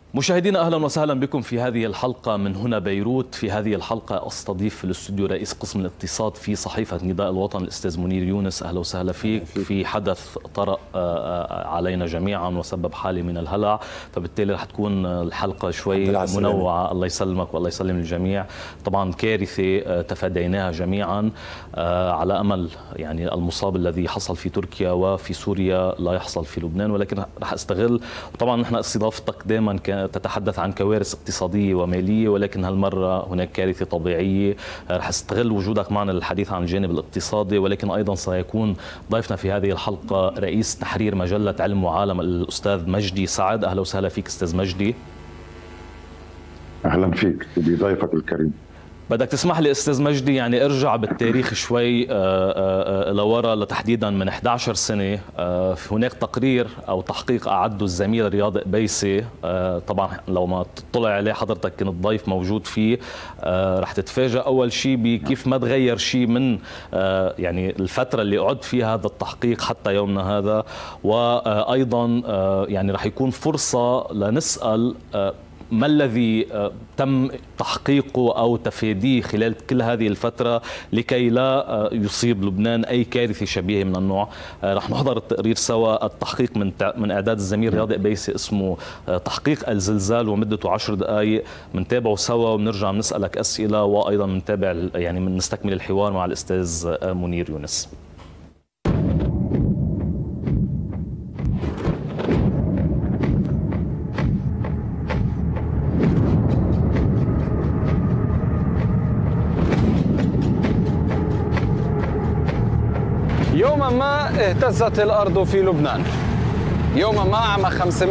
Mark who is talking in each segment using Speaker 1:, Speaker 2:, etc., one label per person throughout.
Speaker 1: مشاهدينا أهلا وسهلا بكم في هذه الحلقة من هنا بيروت. في هذه الحلقة أستضيف في الاستوديو رئيس قسم الاقتصاد في صحيفة نداء الوطن الأستاذ منير يونس. أهلا وسهلا فيك. في حدث طرأ علينا جميعا وسبب حالة من الهلع، فبالتالي رح تكون الحلقة شوي منوعة. الله يسلمك والله يسلم الجميع. طبعا كارثة تفاديناها جميعا على أمل يعني المصاب الذي حصل في تركيا وفي سوريا لا يحصل في لبنان، ولكن رح استغل. طبعا نحن استضافتك دائما تتحدث عن كوارث اقتصادية ومالية، ولكن هالمرة هناك كارثة طبيعية. رح استغل وجودك معنا للحديث عن الجانب الاقتصادي، ولكن أيضا سيكون ضيفنا في هذه الحلقة رئيس تحرير مجلة علم وعالم الأستاذ مجدي سعد. أهلا وسهلا فيك أستاذ مجدي.
Speaker 2: أهلا فيك بضيفك الكريم.
Speaker 1: بدك تسمح لي أستاذ مجدي يعني ارجع بالتاريخ شوي لورا لتحديدا من 11 سنة. هناك تقرير أو تحقيق أعده الزميل رياض قبيسي، طبعا لو ما تطلع عليه حضرتك كنت ضيف موجود فيه، رح تتفاجأ أول شيء بكيف ما تغير شيء من يعني الفترة اللي قعد فيها هذا التحقيق حتى يومنا هذا. وأيضا يعني رح يكون فرصة لنسأل ما الذي تم تحقيقه أو تفاديه خلال كل هذه الفترة لكي لا يصيب لبنان أي كارثة شبيهة من النوع. رح نحضر التقرير سوا. التحقيق من إعداد الزميل رياض قبيسي اسمه تحقيق الزلزال ومدته 10 دقائق. بنتابعه سوا وبنرجع بنسألك أسئلة، وأيضا بنتابع يعني بنستكمل الحوار مع الأستاذ منير يونس.
Speaker 3: يوما ما اهتزت الأرض في لبنان. يوما ما عام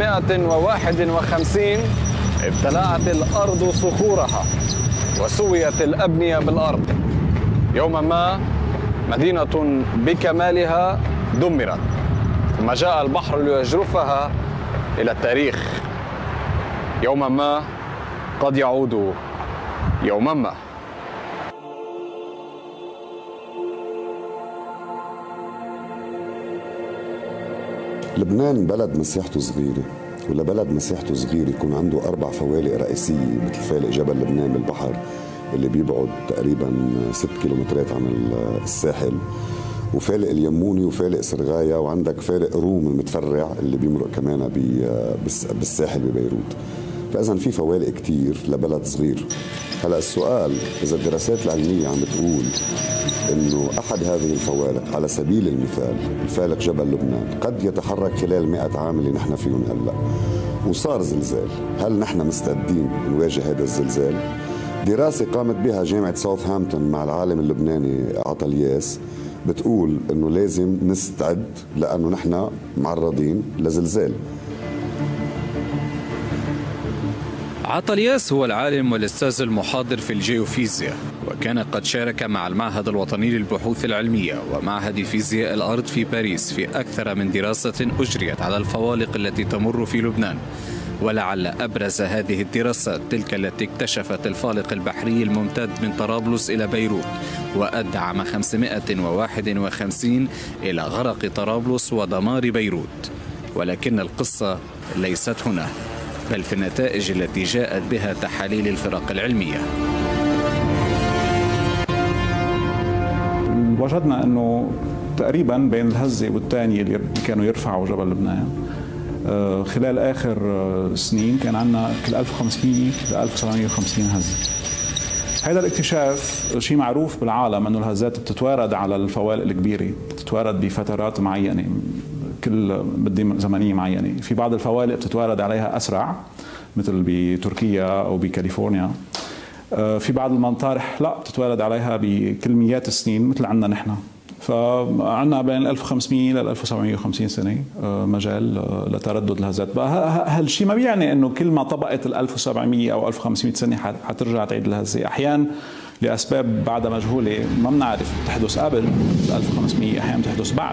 Speaker 3: 551 ابتلعت الأرض صخورها وسويت الأبنية بالأرض. يوما ما مدينة بكمالها دمرت، ثم جاء البحر ليجرفها إلى التاريخ. يوما ما قد يعود يوما ما.
Speaker 4: لبنان بلد مساحته صغيرة، ولبلد مساحته صغيرة يكون عنده 4 فوالق رئيسية، مثل فالق جبل لبنان بالبحر اللي بيبعد تقريبا 6 كيلومترات عن الساحل، وفالق اليموني وفالق سرغايا، وعندك فالق روم المتفرع اللي بيمرق كمان بالساحل ببيروت. فإذا في فوالق كتير لبلد صغير. هلا السؤال، إذا الدراسات العلمية عم بتقول إنه أحد هذه الفوالق على سبيل المثال فالق جبل لبنان قد يتحرك خلال 100 عام اللي نحن فيهم هلا، وصار زلزال، هل نحن مستعدين نواجه هذا الزلزال؟ دراسة قامت بها جامعة ساوثهامبتون مع العالم اللبناني عطلياس بتقول إنه لازم نستعد لأنه نحن معرضين لزلزال.
Speaker 5: عطلياس هو العالم والأستاذ المحاضر في الجيوفيزياء، وكان قد شارك مع المعهد الوطني للبحوث العلمية ومعهد فيزياء الأرض في باريس في أكثر من دراسة أجريت على الفوالق التي تمر في لبنان. ولعل أبرز هذه الدراسات تلك التي اكتشفت الفالق البحري الممتد من طرابلس إلى بيروت، وأدى عام 551 إلى غرق طرابلس ودمار بيروت. ولكن القصة ليست هنا، بل في النتائج التي جاءت بها تحاليل الفرق العلمية.
Speaker 6: وجدنا أنه تقريبا بين الهزة والثانية اللي كانوا يرفعوا جبل لبنان خلال آخر سنين كان عندنا كل 1500 ل 1750 هزة. هذا الاكتشاف شيء معروف بالعالم، أنه الهزات بتتوارد على الفوالق الكبيرة، بتتوارد بفترات معينة كل زمنية معينة. في بعض الفوالق بتتوارد عليها أسرع مثل بتركيا أو بكاليفورنيا. في بعض المناطق لا، بتتوارد عليها بكل مئات السنين مثل عندنا نحن. فعندنا بين 1500 ل 1750 سنة مجال لتردد الهزات. هالشيء ما بيعني انه كل ما طبقت ال 1700 او 1500 سنة حترجع تعيد الهزة. احيانا لاسباب بعدها مجهولة ما بنعرف بتحدث قبل 1500، احيانا بتحدث بعد.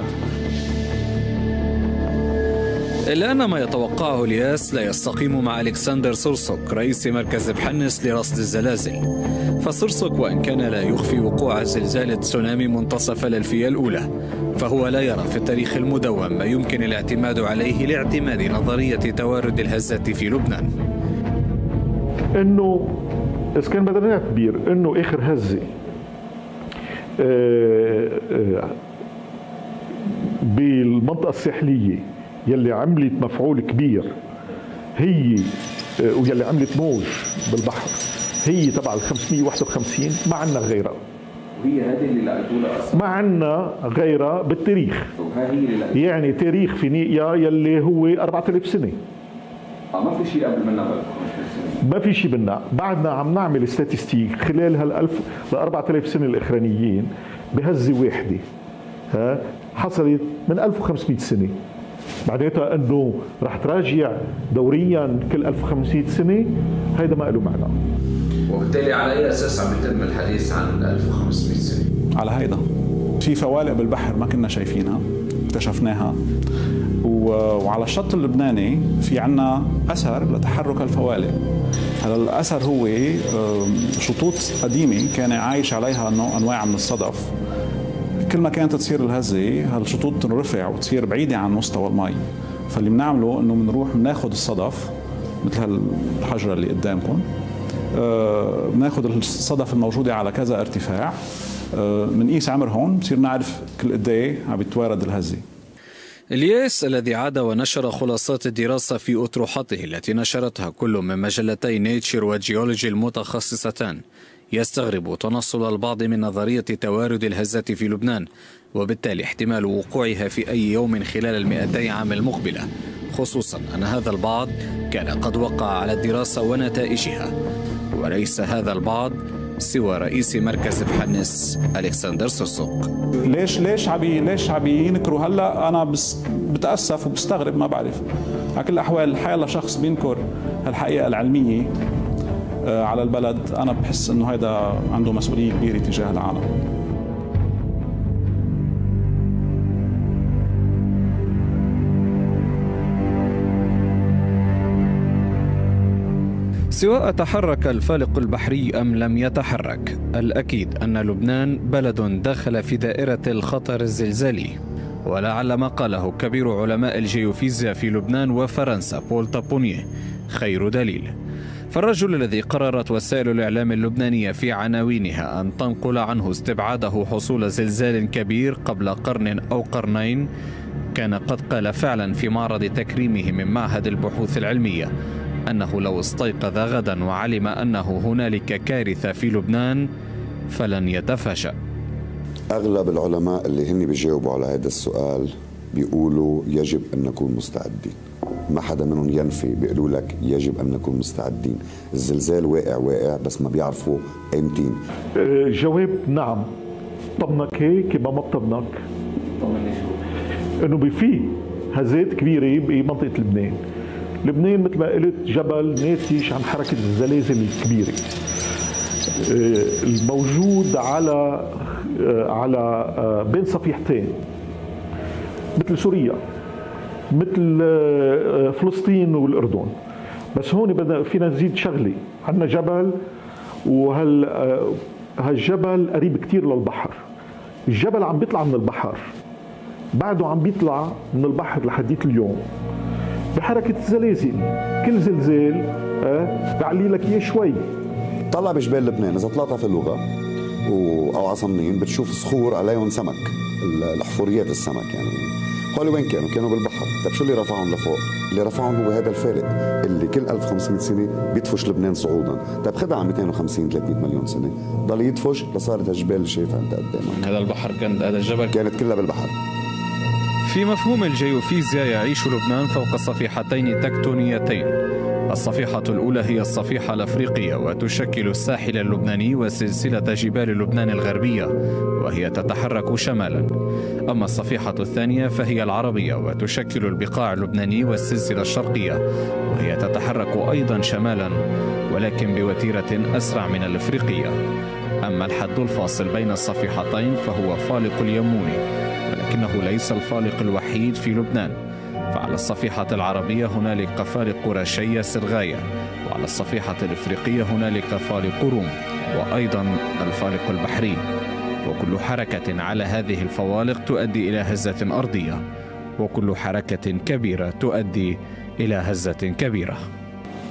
Speaker 5: إلا أن ما يتوقعه الياس لا يستقيم مع ألكسندر سورسوك رئيس مركز بحنس لرصد الزلازل. فسورسوك وإن كان لا يخفي وقوع زلزال تسونامي منتصف الألفية الأولى، فهو لا يرى في التاريخ المدون ما يمكن الاعتماد عليه لاعتماد نظرية توارد الهزات في لبنان.
Speaker 7: انه اذا كان بدنا نعتبر انه اخر هزه بالمنطقه الساحليه يلي عملت مفعول كبير هي ويلي عملت موج بالبحر هي تبع ال 551 ما عندنا غيرها.
Speaker 8: وهي هذه اللي لقيتوا لها اصلا؟
Speaker 7: ما عندنا غيرها بالتاريخ.
Speaker 8: وها هي اللي لقيتوا
Speaker 7: يعني تاريخ فينيقيا يلي هو 4000 سنه.
Speaker 8: ما في شيء قبل منها بعد 5000 سنه.
Speaker 7: ما في شيء منها، بعدنا عم نعمل استاتستيك خلال ال 4000 سنه الاخرانيين بهزه واحده حصلت من 1500 سنه. معناتها انه رح تراجع دوريا كل 1500 سنه، هيدا ما له معنى.
Speaker 8: وبالتالي على اي اساس عم يتم الحديث عن 1500 سنه؟
Speaker 6: على هيدا في فوالق بالبحر ما كنا شايفينها اكتشفناها، وعلى الشط اللبناني في عنا اثر لتحرك الفوالق. هذا الاثر هو شطوط قديمه كان عايش عليها انواع من الصدف. كل ما كانت تصير الهزه هالشطوط تنرفع وتصير بعيده عن مستوى المي، فاللي بنعمله انه بنروح بناخذ الصدف مثل هالحجره اللي قدامكم، بناخذ الصدف الموجوده على كذا ارتفاع، بنقيس عمرهم، بصير نعرف كل قد ايه عم يتوارد الهزه.
Speaker 5: الياس الذي عاد ونشر خلاصات الدراسة في أطروحته التي نشرتها كل من مجلتي نيتشر وجيولوجي المتخصصتان يستغرب تنصل البعض من نظرية توارد الهزات في لبنان، وبالتالي احتمال وقوعها في أي يوم خلال 200 عام المقبلة، خصوصا أن هذا البعض كان قد وقع على الدراسة ونتائجها، وليس هذا البعض سوى رئيس مركز بحنس ألكسندر سوسوق.
Speaker 6: ليش عم ينكروا هلا؟ انا بتاسف وبستغرب، ما بعرف. على كل الاحوال حيلا شخص بينكر الحقيقه العلميه على البلد، انا بحس انه هذا عنده مسؤوليه كبيره تجاه العالم.
Speaker 5: سواء تحرك الفالق البحري أم لم يتحرك، الأكيد أن لبنان بلد دخل في دائرة الخطر الزلزالي، ولعل ما قاله كبير علماء الجيوفيزياء في لبنان وفرنسا بول تابونيه خير دليل. فالرجل الذي قررت وسائل الإعلام اللبنانية في عناوينها أن تنقل عنه استبعاده حصول زلزال كبير قبل قرن أو قرنين كان قد قال فعلا في معرض تكريمه من معهد البحوث العلمية أنه لو استيقظ غدا وعلم أنه هنالك كارثة في لبنان فلن يتفاجأ.
Speaker 4: أغلب العلماء اللي هن بيجاوبوا على هذا السؤال بيقولوا يجب أن نكون مستعدين، ما حدا منهم ينفي، بيقولوا لك يجب أن نكون مستعدين. الزلزال واقع بس ما بيعرفوا ايمتين.
Speaker 7: جواب نعم. طبنك هيك ما طبنك؟
Speaker 8: طبني شو؟
Speaker 7: انه في هزات كبيره بمنطقه لبنان. لبنان مثل ما قلت جبل ناتج عن حركه الزلازل الكبيره الموجود على بين صفيحتين مثل سوريا، مثل فلسطين والاردن. بس هون بدنا فينا نزيد شغله، عندنا جبل هالجبل قريب كثير للبحر. الجبل عم بيطلع من البحر، بعده عم بيطلع من البحر لحديت اليوم بحركه الزلازل. كل زلزال بعلي لك اياه شوي.
Speaker 4: طلع بجبال لبنان اذا طلعت في اللغه او عصمنين بتشوف صخور عليهم سمك، الحفوريات السمك يعني. هول وين كانوا؟ كانوا بالبحر. طيب شو اللي رفعهم لفوق؟ اللي رفعهم هو هذا الفالق اللي كل 1500 سنه بيدفش لبنان صعودا. طيب خدها عن 250 300 مليون سنه ضل يدفش لصارت الجبال اللي شايفها انت قدامك.
Speaker 5: هذا البحر كان، هذا الجبل
Speaker 4: كانت كلها بالبحر.
Speaker 5: في مفهوم الجيوفيزياء يعيش لبنان فوق صفيحتين تكتونيتين. الصفيحة الأولى هي الصفيحة الأفريقية وتشكل الساحل اللبناني وسلسلة جبال لبنان الغربية وهي تتحرك شمالا. أما الصفيحة الثانية فهي العربية وتشكل البقاع اللبناني والسلسلة الشرقية وهي تتحرك أيضا شمالا ولكن بوتيرة أسرع من الأفريقية. أما الحد الفاصل بين الصفيحتين فهو فالق اليموني، ولكنه ليس الفالق الوحيد في لبنان. فعلى الصفيحة العربية هنالك فالق رشية سرغاية، وعلى الصفيحة الإفريقية هنالك فالق روم وأيضا الفالق البحري. وكل حركة على هذه الفوالق تؤدي إلى هزة أرضية، وكل حركة كبيرة تؤدي إلى هزة كبيرة.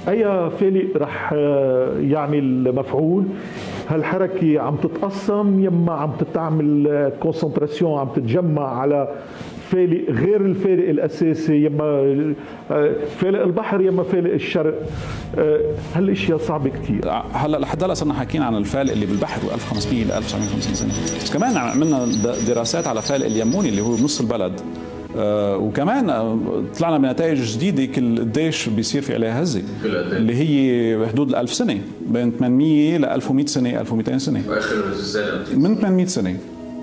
Speaker 7: اي فالق رح يعمل مفعول؟ هالحركه عم تتقسم يما عم تعمل كونسنتراسيون، عم تتجمع على فالق غير الفالق الاساسي، يما فالق البحر يما فالق الشرق. هالاشياء صعبه كثير.
Speaker 6: هلا لحد هلا صرنا حاكيين عن الفالق اللي بالبحر 1500 ل 1950 سنه، بس كمان عملنا دراسات على فالق اليموني اللي هو بنص البلد، وكمان طلعنا بنتائج جديده كل قديش بيصير في عليها هزه اللي هي بحدود 1000 سنه، بين 800 ل 1100 سنه 1200 سنه،
Speaker 8: واخر الزلزال
Speaker 6: من 800 سنه.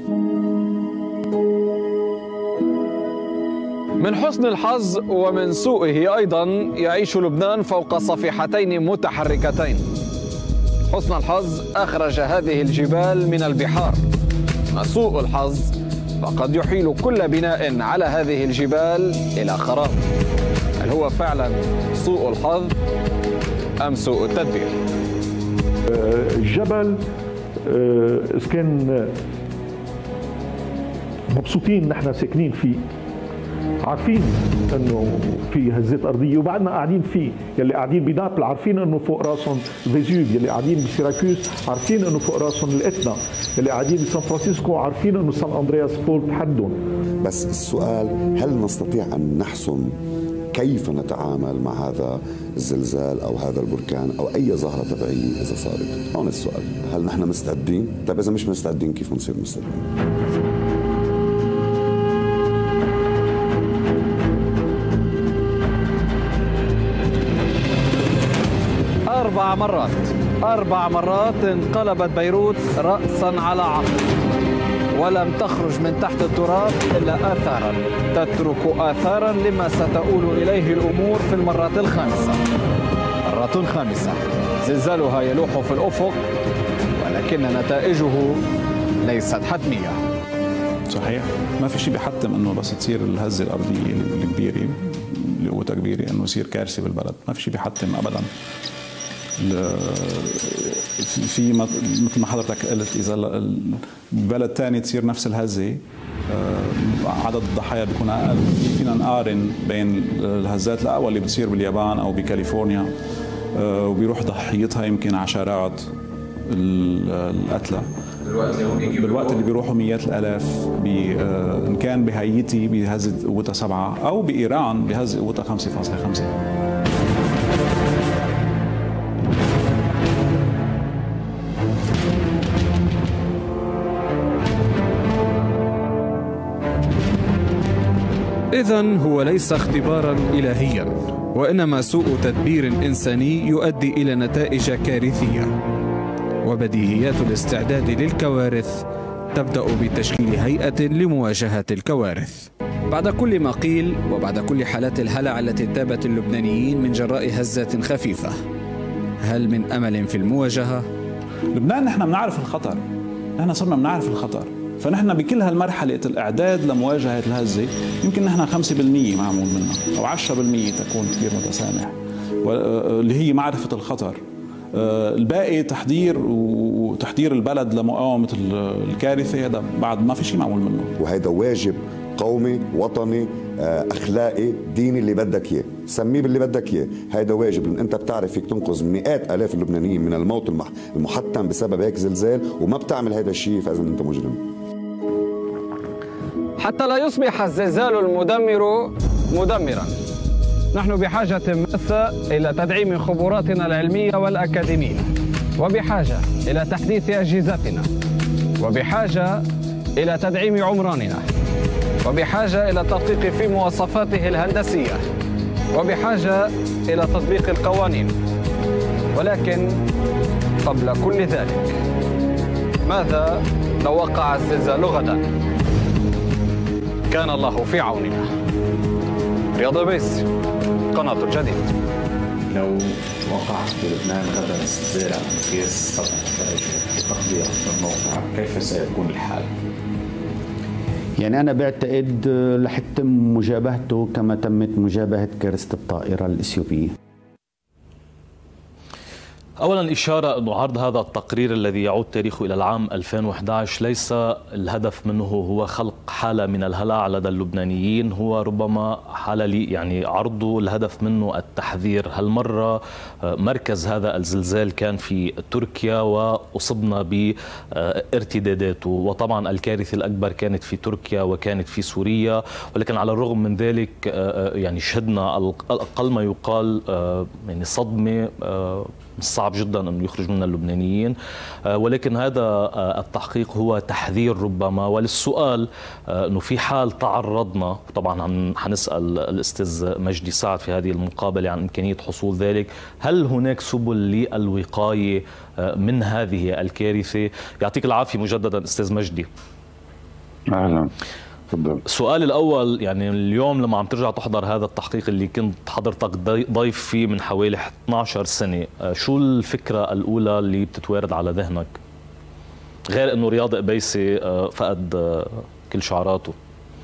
Speaker 3: من حسن الحظ ومن سوءه أيضا يعيش لبنان فوق صفيحتين متحركتين. حسن الحظ أخرج هذه الجبال من البحار، سوء الحظ فقد يحيل كل بناء على هذه الجبال إلى خراب. هل هو فعلا سوء الحظ أم سوء التدبير؟
Speaker 7: الجبل إذا كان مبسوطين نحن ساكنين فيه، عارفين انه في هزات ارضيه وبعدنا قاعدين فيه، يلي قاعدين بنابل عارفين انه فوق راسهم فيزوف، يلي قاعدين بسيراكوز عارفين انه فوق راسهم الاتنا، يلي قاعدين بسان فرانسيسكو عارفين انه سان اندرياس فولت حدهم.
Speaker 4: بس السؤال، هل نستطيع ان نحسم كيف نتعامل مع هذا الزلزال او هذا البركان او اي ظاهره طبيعيه اذا صارت؟ هون السؤال، هل نحن مستعدين؟ طيب اذا مش مستعدين كيف نصير مستعدين؟
Speaker 3: 4 مرات انقلبت بيروت رأسا على عقب، ولم تخرج من تحت التراب إلا آثارا تترك آثارا لما ستؤول إليه الأمور في المرة الخامسة. مرة خامسة زلزالها يلوح في الأفق، ولكن نتائجه ليست حتمية.
Speaker 6: صحيح، ما في شيء بيحتم انه بس تصير الهزه الارضيه الكبيره اللي قوتها كبيره انه يصير كارثه بالبلد، ما في شيء بيحتم ابدا. في مثل ما حضرتك قلت، اذا ببلد ثاني تصير نفس الهزه عدد الضحايا بيكون اقل. فينا نقارن بين الهزات الاقوى اللي بتصير باليابان او بكاليفورنيا وبيروح ضحيتها يمكن عشرات القتلى، بالوقت اللي بيروحوا مئات الالاف ان كان بهايتي بهزه قوتها 7 او بايران بهزه قوتها 5.5.
Speaker 5: إذن هو ليس اختبارا إلهيا، وإنما سوء تدبير إنساني يؤدي إلى نتائج كارثية. وبديهيات الاستعداد للكوارث تبدأ بتشكيل هيئة لمواجهة الكوارث. بعد كل ما قيل وبعد كل حالات الهلع التي انتابت اللبنانيين من جراء هزات خفيفة، هل من أمل في المواجهة؟
Speaker 6: لبنان نحن بنعرف الخطر، نحن صرنا بنعرف الخطر، فنحن بكل هالمرحلة الإعداد لمواجهة الهزة يمكن نحن 5% معمول منها أو 10% تكون كثير متسامح، اللي هي معرفة الخطر. الباقي تحضير البلد لمقاومة الكارثة، هذا بعد ما في شيء معمول منه.
Speaker 4: وهذا واجب قومي وطني اخلاقي ديني اللي بدك اياه، سميه باللي بدك اياه، هذا واجب، لان انت بتعرف فيك تنقذ مئات الاف اللبنانيين من الموت المحتم بسبب هيك زلزال، وما بتعمل هذا الشيء فاذا انت مجرم.
Speaker 3: حتى لا يصبح الزلزال المدمر مدمرا، نحن بحاجة ماسة إلى تدعيم خبراتنا العلمية والأكاديمية، وبحاجة إلى تحديث أجهزتنا، وبحاجة إلى تدعيم عمراننا، وبحاجة إلى التدقيق في مواصفاته الهندسية، وبحاجة إلى تطبيق القوانين. ولكن قبل كل ذلك، ماذا لو وقع الزلزال غدا؟ كان الله في عوننا. رياض البيسي، قناة الجديد.
Speaker 9: لو وقع في لبنان غدا زلزال على مقياس 7 درجات بتقدير الموقع، كيف سيكون الحال؟
Speaker 10: يعني أنا بعتقد رح يتم مجابهته كما تمت مجابهة كارثة الطائرة الإثيوبية.
Speaker 1: أولا إشارة أنه عرض هذا التقرير الذي يعود تاريخه إلى العام 2011 ليس الهدف منه هو خلق حالة من الهلع لدى اللبنانيين، هو ربما حالة يعني عرضه الهدف منه التحذير. هالمرة مركز هذا الزلزال كان في تركيا وأصبنا بارتداداته، وطبعا الكارثة الأكبر كانت في تركيا وكانت في سوريا، ولكن على الرغم من ذلك يعني شهدنا أقل ما يقال يعني صدمة صعب جدا أن يخرج من اللبنانيين، ولكن هذا التحقيق هو تحذير ربما. وللسؤال أنه في حال تعرضنا، طبعا حنسأل الأستاذ مجدي سعد في هذه المقابلة عن إمكانية حصول ذلك، هل هناك سبل للوقاية من هذه الكارثة؟ يعطيك العافية مجددا أستاذ مجدي.
Speaker 2: أهلا.
Speaker 1: السؤال الأول، يعني اليوم لما عم ترجع تحضر هذا التحقيق اللي كنت حضرتك ضيف فيه من حوالي 12 سنة، شو الفكرة الأولى اللي بتتوارد على ذهنك غير أنه رياض قبيسي فقد كل شعراته؟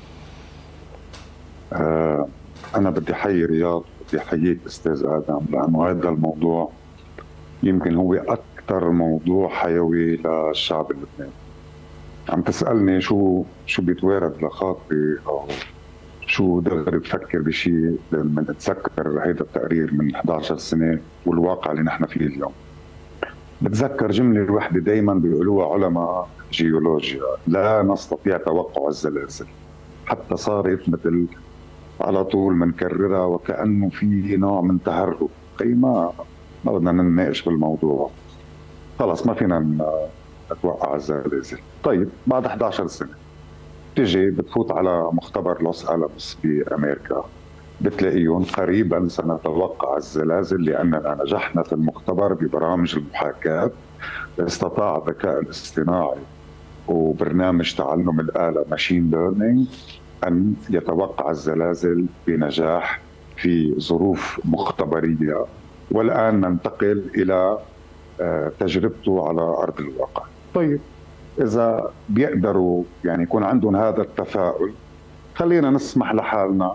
Speaker 2: أنا بدي حيي رياض، بدي حييك أستاذ آدم، لأنه هذا الموضوع يمكن هو أكثر موضوع حيوي للشعب اللبناني. عم تسألني شو بيتوارد لخاطري أو شو دغري بفكر بشيء لما نتذكر هيدا التقرير من 11 سنة والواقع اللي نحن فيه اليوم. بتذكر جملة واحدة دايما بيقولوها علماء جيولوجيا: لا نستطيع توقع الزلازل. حتى صارت مثل على طول منكررها وكأنه في نوع من تهرب. ما بدنا نناقش بالموضوع، خلص ما فينا نتوقع الزلازل. طيب بعد 11 سنة بتجي بتفوت على مختبر لوس ألاموس بأمريكا، بتلاقيهم قريبا سنتوقع الزلازل لأننا نجحنا في المختبر ببرامج المحاكاة. استطاع الذكاء الاصطناعي وبرنامج تعلم الآلة ماشين ليرنينج أن يتوقع الزلازل بنجاح في ظروف مختبرية، والآن ننتقل إلى تجربته على أرض الواقع. طيب إذا بيقدروا يعني يكون عندهم هذا التفاؤل، خلينا نسمح لحالنا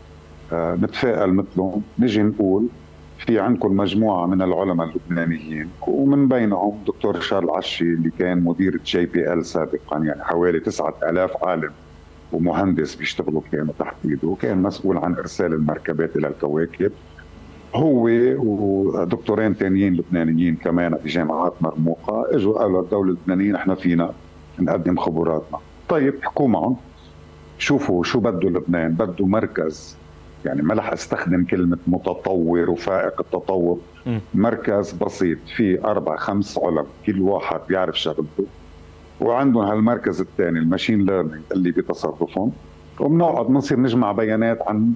Speaker 2: نتفائل مثلهم. نجي نقول في عندكم مجموعة من العلماء اللبنانيين، ومن بينهم دكتور شارل عشي اللي كان مدير JPL سابقا، يعني حوالي 9000 عالم ومهندس بيشتغلوا كانوا تحت ايده، وكان مسؤول عن ارسال المركبات الى الكواكب. هو ودكتورين ثانيين لبنانيين كمان بجامعات مرموقه اجوا قالوا للدوله اللبنانيه نحن فينا نقدم خبراتنا. طيب احكوا معهم، شوفوا شو بده لبنان. بده مركز، يعني ما رح استخدم كلمه متطور وفائق التطور، مركز بسيط فيه 4-5 علماء كل واحد بيعرف شغلته، وعندهم هالمركز الثاني الماشين ليرنينج اللي بتصرفهم، وبنقعد بنصير نجمع بيانات عن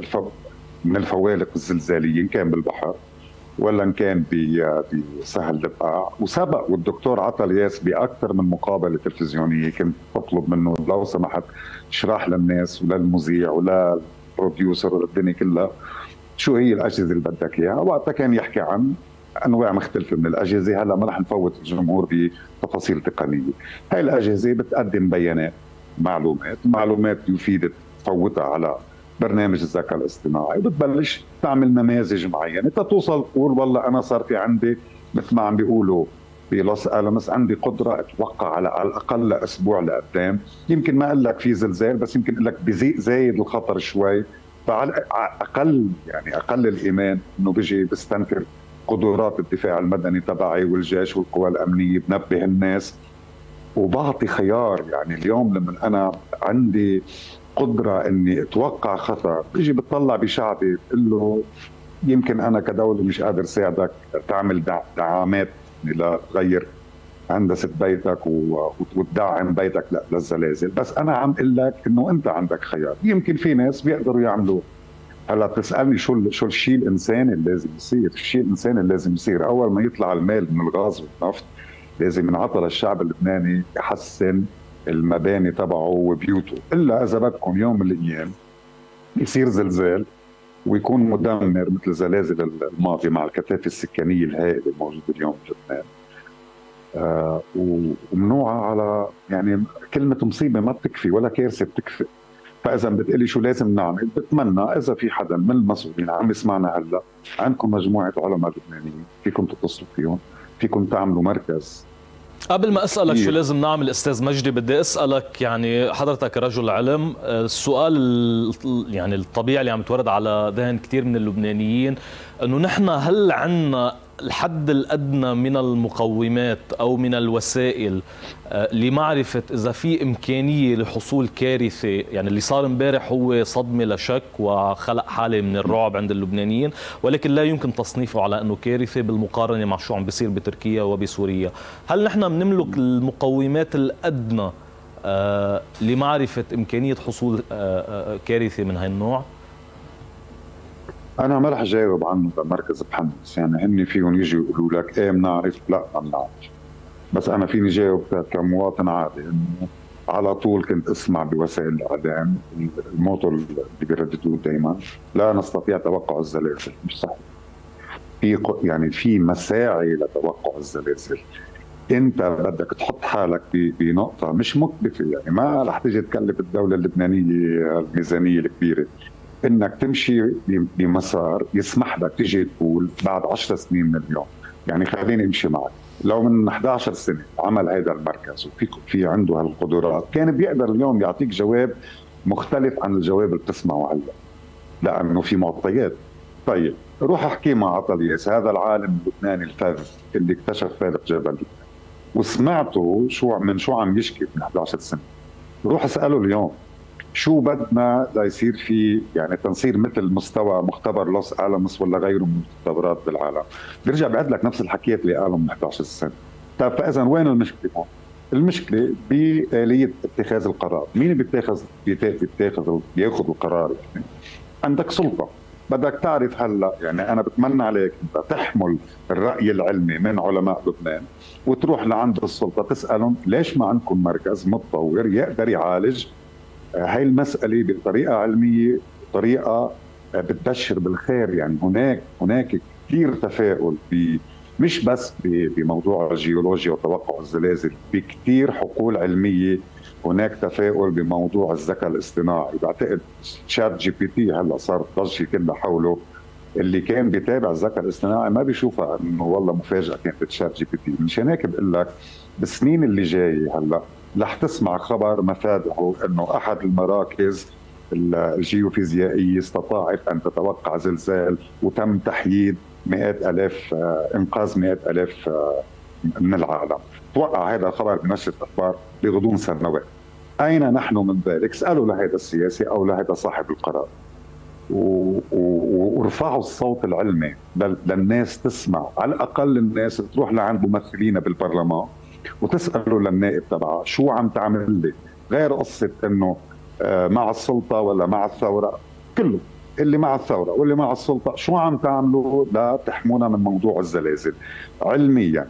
Speaker 2: من الفوالق الزلزاليه ان كان بالبحر ولا ان كان بسهل البقاع. وسبق والدكتور عطا الياس باكثر من مقابله تلفزيونيه كنت بطلب منه لو سمحت اشرح للناس وللمذيع وللبروديوسر وللدنيا كلها شو هي الاجهزه اللي بدك اياها. وقتها كان يحكي عن انواع مختلفه من الاجهزه. هلا ما رح نفوت الجمهور بتفاصيل تقنيه. هاي الاجهزه بتقدم بيانات، معلومات يفيدك تفوتها على برنامج الذكاء الاصطناعي، وبتبلش تعمل نماذج معينه تتوصل تقول والله انا صار في عندي مثل ما عم بيقولوا بلوس ألاموس عندي قدره اتوقع على الاقل لاسبوع لقدام. يمكن ما اقول لك في زلزال، بس يمكن اقول لك زايد الخطر شوي، فعلى اقل يعني اقل الايمان انه بيجي بستنفر قدرات الدفاع المدني تبعي والجيش والقوى الامنيه، بنبه الناس وبعطي خيار. يعني اليوم لما انا عندي قدره اني اتوقع خطر، بيجي بتطلع بشعبي بقول له يمكن انا كدوله مش قادر ساعدك تعمل دعامات لتغير هندسه بيتك وتدعم بيتك للزلازل، بس انا عم اقول لك انه انت عندك خيار. يمكن في ناس بيقدروا يعملوه. هلا بتسالني شو الشيء الانساني اللي لازم يصير؟ الشيء الانساني اللي لازم يصير اول ما يطلع المال من الغاز والنفط لازم ينعطى للشعب اللبناني يحسن المباني تبعه وبيوته. الا اذا بدكم يوم من الايام يصير زلزال ويكون مدمر مثل زلازل الماضي مع الكثافه السكانيه الهائله الموجوده اليوم بلبنان، وممنوعه على يعني كلمه مصيبه ما بتكفي ولا كارثه بتكفي. فاذا بتقلي شو لازم نعمل، بتمنى اذا في حدا من المسؤولين عم يسمعنا هلا، عندكم مجموعه علماء لبنانيين فيكم تتصلوا فيهم، فيكم تعملوا مركز.
Speaker 1: قبل ما اسالك شو لازم نعمل استاذ مجدي، بدي اسالك يعني حضرتك رجل علم، السؤال يعني الطبيعي اللي عم يتورد على ذهن كثير من اللبنانيين انه نحن هل عندنا الحد الادنى من المقومات او من الوسائل لمعرفه اذا في امكانيه لحصول كارثه؟ يعني اللي صار امبارح هو صدمه لا شك وخلق حاله من الرعب عند اللبنانيين، ولكن لا يمكن تصنيفه على انه كارثه بالمقارنه مع شو عم بيصير بتركيا وبسوريا. هل نحن بنملك المقومات الادنى لمعرفه امكانيه حصول كارثه من هاي النوع؟
Speaker 2: أنا ما رح جاوب عنه بمركز بحمص، يعني هن فيهم يجوا يقولوا لك إيه بنعرف، لا ما بنعرف. بس أنا فيني جاوب كمواطن عادي إنه على طول كنت أسمع بوسائل الإعلام الموتو اللي بيرددوه دائما، لا نستطيع توقع الزلازل. مش صحيح. يعني في مساعي لتوقع الزلازل. أنت بدك تحط حالك بنقطة مش مكلفة، يعني ما رح تيجي تكلف الدولة اللبنانية الميزانية الكبيرة انك تمشي بمسار يسمح لك تيجي تقول بعد 10 سنين من اليوم. يعني خليني امشي معك، لو من 11 سنه عمل هذا المركز وفي عنده هالقدرات، كان بيقدر اليوم يعطيك جواب مختلف عن الجواب اللي بتسمعه هلا، لانه في معطيات. طيب روح احكي مع عطلياس، هذا العالم اللبناني الفذ اللي اكتشف فارق جبل، وسمعته شو عم يشكي من 11 سنه. روح اساله اليوم شو بدنا ليصير في، يعني تنصير مثل مستوى مختبر لوس ألاموس ولا غيره من المختبرات بالعالم، بيرجع بيعد لك نفس الحكيات اللي قالوا من 11 سنه. طيب فاذا وين المشكله هون؟ المشكله بآلية اتخاذ القرار. مين بياخذ القرار؟ يعني عندك سلطه، بدك تعرف هلا. يعني انا بتمنى عليك انت تحمل الراي العلمي من علماء لبنان وتروح لعند السلطه تسالهم ليش ما عندكم مركز متطور يقدر يعالج هاي المسألة بطريقة علمية، طريقة بتبشر بالخير. يعني هناك كثير تفاؤل مش بس بموضوع الجيولوجيا وتوقع الزلازل، بكثير حقول علمية. هناك تفاؤل بموضوع الذكاء الاصطناعي. بعتقد شات جي بي تي هلا صار ضجة كلها حوله، اللي كان بيتابع الذكاء الاصطناعي ما بيشوفها انه والله مفاجأة كانت شات جي بي تي. مشان هيك بقول لك بالسنين اللي جاية هلا رح تسمع خبر مفاده انه احد المراكز الجيوفيزيائيه استطاعت ان تتوقع زلزال وتم تحييد مئات الاف، انقاذ مئات الاف من العالم. توقع هذا الخبر بنشره اخبار بغضون سنوات. اين نحن من ذلك؟ اسالوا لهذا السياسي او لهذا صاحب القرار، وارفعوا الصوت العلمي للناس تسمع. على الاقل الناس تروح لعند ممثلين بالبرلمان وتسألوا للنائب تبعها شو عم تعمل لي، غير قصة انه مع السلطة ولا مع الثورة. كله اللي مع الثورة واللي مع السلطة شو عم تعملوا لا تحمونا من موضوع الزلازل علميا.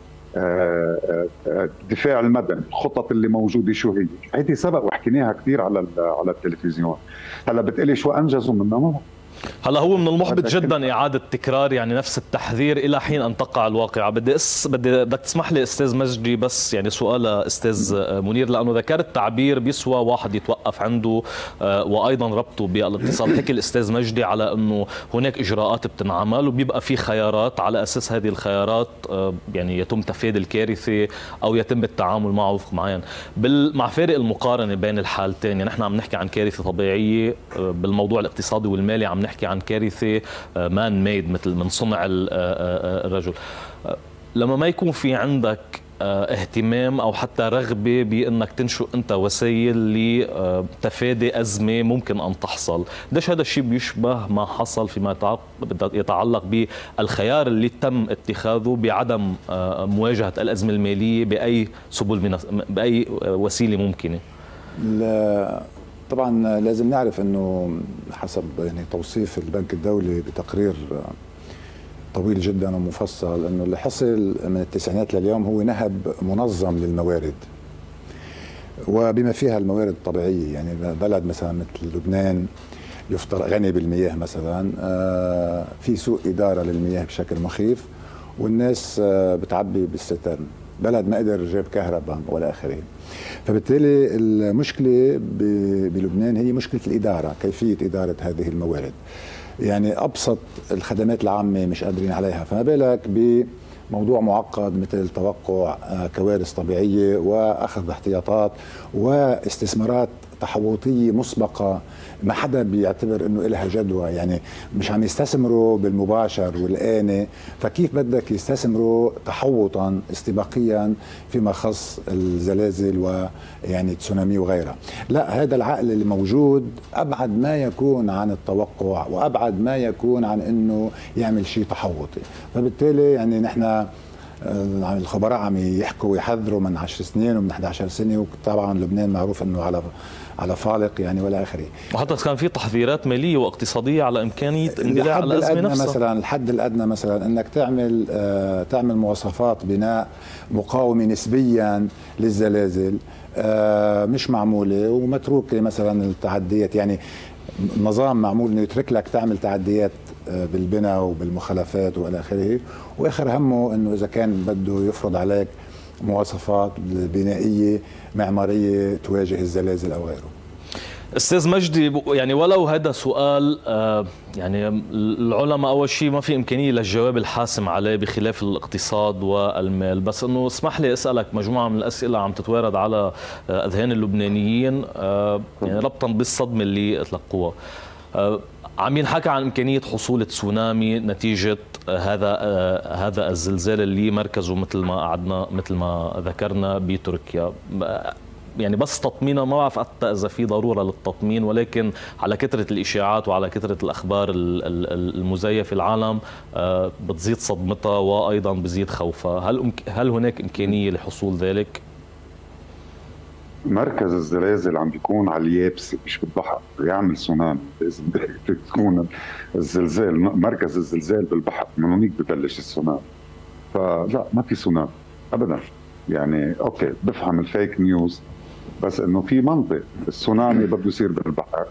Speaker 2: الدفاع المدني، الخطط اللي موجودة شو هي؟ هيدي سبق وحكيناها كثير على التلفزيون. هلا بتقلي شو انجزوا منها؟
Speaker 1: هلا هو من المحبط جدا اعاده تكرار يعني نفس التحذير الى حين ان تقع الواقعه. بدك تسمح لي استاذ مجدي بس يعني سؤال استاذ منير، لانه ذكرت تعبير بيسوى واحد يتوقف عنده وايضا ربطه بالاتصال. حكي الاستاذ مجدي على انه هناك اجراءات بتنعمل وبيبقى في خيارات، على اساس هذه الخيارات يعني يتم تفادي الكارثه او يتم التعامل معه وفق معين. مع فارق المقارنه بين الحالتين، يعني نحن عم نحكي عن كارثه طبيعيه بالموضوع الاقتصادي والمالي، عم نحكي عن كارثه مان ميد مثل من صنع الرجل. لما ما يكون في عندك اهتمام او حتى رغبه بانك تنشئ انت وسائل لتفادي ازمه ممكن ان تحصل، قديش هذا الشيء بيشبه ما حصل فيما يتعلق بالخيار اللي تم اتخاذه بعدم مواجهه الازمه الماليه باي باي وسيله ممكنه؟
Speaker 11: لا طبعا لازم نعرف انه حسب يعني توصيف البنك الدولي بتقرير طويل جدا ومفصل، انه اللي حصل من التسعينات لليوم هو نهب منظم للموارد وبما فيها الموارد الطبيعيه. يعني بلد مثلا مثل لبنان يفترض غني بالمياه مثلا، في سوء اداره للمياه بشكل مخيف، والناس بتعبي بالستان بلد ما قدر جاب كهرباء ولا آخره. فبالتالي المشكلة بلبنان هي مشكلة الإدارة، كيفية إدارة هذه الموارد. يعني أبسط الخدمات العامة مش قادرين عليها، فما بالك بموضوع معقد مثل توقع كوارث طبيعية وأخذ احتياطات واستثمارات تحوطية مسبقة ما حدا بيعتبر انه لها جدوى. يعني مش عم يستثمروا بالمباشر والآني، فكيف بدك يستثمروا تحوطا استباقيا فيما خص الزلازل ويعني تسونامي وغيرها؟ لا، هذا العقل اللي موجود ابعد ما يكون عن التوقع وابعد ما يكون عن انه يعمل شيء تحوطي. فبالتالي يعني نحن الخبراء عم يحكوا ويحذروا من 10 سنين ومن 11 سنه، وطبعا لبنان معروف انه على فالق يعني ولا اخره.
Speaker 1: وحتى كان في تحذيرات ماليه واقتصاديه على امكانيه اندلاع الازمه نفسها.
Speaker 11: مثلا الحد الادنى مثلا انك تعمل مواصفات بناء مقاومه نسبيا للزلازل مش معموله ومتروكه مثلا التعديات. يعني نظام معمول انه يترك لك تعمل تعديات بالبناء وبالمخالفات والى اخره، واخر همه انه اذا كان بده يفرض عليك مواصفات بنائيه معماريه تواجه الزلازل او غيره.
Speaker 1: استاذ مجدي، يعني ولو هذا سؤال يعني العلماء اول شيء ما في امكانيه للجواب الحاسم عليه بخلاف الاقتصاد والمال، بس انه اسمح لي اسالك مجموعه من الاسئله عم تتوارد على اذهان اللبنانيين يعني ربطا بالصدمه اللي تلقوها. عم ينحكى عن امكانيه حصول تسونامي نتيجه هذا الزلزال اللي مركزه مثل ما ذكرنا بتركيا. يعني بس تطمينها، ما بعرف حتى اذا في ضروره للتطمين، ولكن على كثره الاشاعات وعلى كثره الاخبار المزيفه العالم بتزيد صدمتها وايضا بزيد خوفها. هل هناك امكانيه لحصول ذلك؟
Speaker 2: مركز الزلازل عم بيكون على اليابسه مش بالبحر، يعمل سونامي لازم تكون الزلزال، مركز الزلزال بالبحر، من هونيك ببلش السونامي. فلا، ما في سونامي ابدا. يعني اوكي بفهم الفيك نيوز، بس انه في منطق. السونامي بده يصير بالبحر.